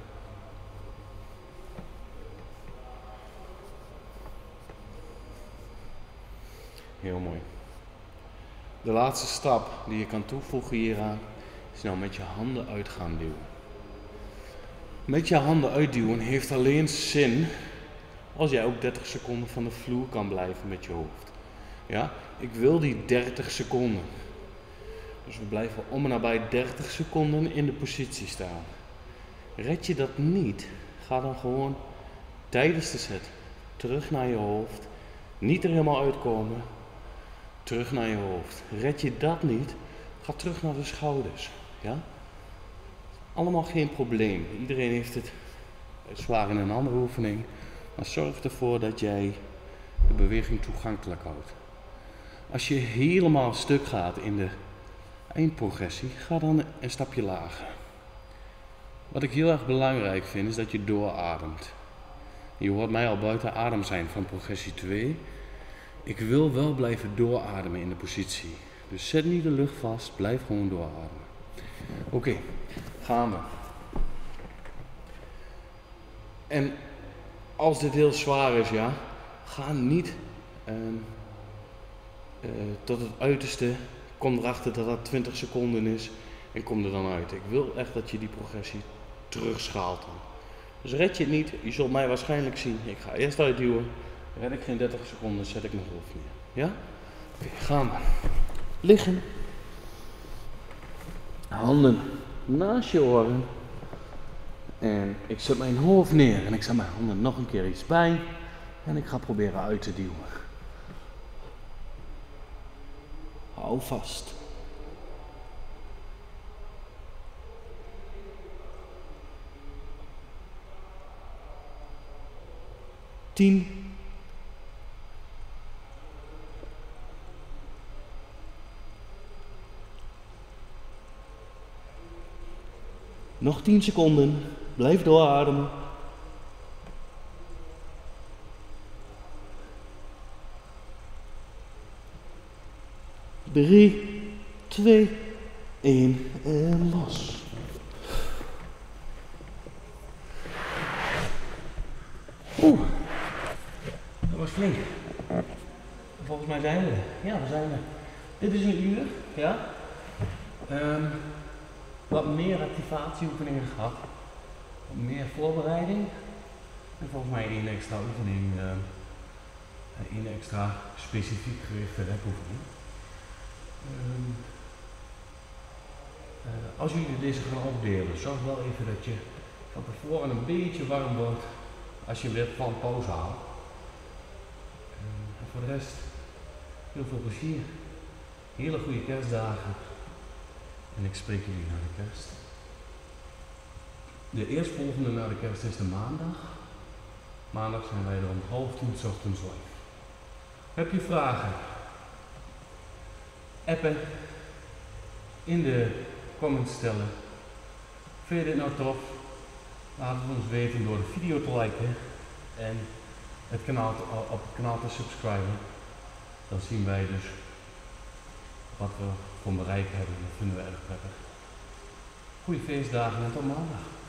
Heel mooi. De laatste stap die je kan toevoegen hieraan is nou met je handen uit gaan duwen. Met je handen uitduwen heeft alleen zin als jij ook dertig seconden van de vloer kan blijven met je hoofd. Ja, ik wil die dertig seconden. Dus we blijven om en nabij dertig seconden in de positie staan. Red je dat niet, ga dan gewoon tijdens de set terug naar je hoofd. Niet er helemaal uitkomen. Terug naar je hoofd. Red je dat niet, ga terug naar de schouders. Ja? Allemaal geen probleem. Iedereen heeft het zwaar in een andere oefening. Maar zorg ervoor dat jij de beweging toegankelijk houdt. Als je helemaal stuk gaat in de eindprogressie, ga dan een stapje lager. Wat ik heel erg belangrijk vind, is dat je doorademt. Je hoort mij al buiten adem zijn van progressie twee. Ik wil wel blijven doorademen in de positie. Dus zet niet de lucht vast, blijf gewoon doorademen. Oké, okay, gaan we. En als dit heel zwaar is, ja, ga niet uh, uh, tot het uiterste. Kom erachter dat dat twintig seconden is en kom er dan uit. Ik wil echt dat je die progressie terugschaalt dan. Dus red je het niet, je zult mij waarschijnlijk zien. Ik ga eerst uitduwen. Red ik geen dertig seconden, zet ik mijn hoofd neer. Ja? Oké, okay, gaan we. Liggen. Handen naast je oren. En ik zet mijn hoofd neer en ik zet mijn handen nog een keer iets bij. En ik ga proberen uit te duwen. Hou vast. Tien. Nog tien seconden. Blijf doorademen. Drie, twee, één en los. Oeh, dat was flink. Volgens mij zijn we er. Ja, we zijn er. Dit is een uur, ja. Um, wat meer activatieoefeningen gehad. Wat meer voorbereiding. En volgens mij één extra oefening. Uh, één extra specifiek gerichte repoefening. Um, uh, als jullie deze gaan opdelen, zorg wel even dat je van tevoren een beetje warm wordt als je weer van pauze haalt. Um, en voor de rest, heel veel plezier. Hele goede kerstdagen. En ik spreek jullie na de kerst. De eerstvolgende na de kerst is de maandag. Maandag zijn wij er om half tien 's ochtends live. Heb je vragen? Appen, in de comments stellen. Vind je dit nou tof? Laat het ons weten door de video te liken en het kanaal te, op het kanaal te subscriben. Dan zien wij dus wat we voor bereik hebben. Dat vinden we erg prettig. Goeie feestdagen en tot maandag.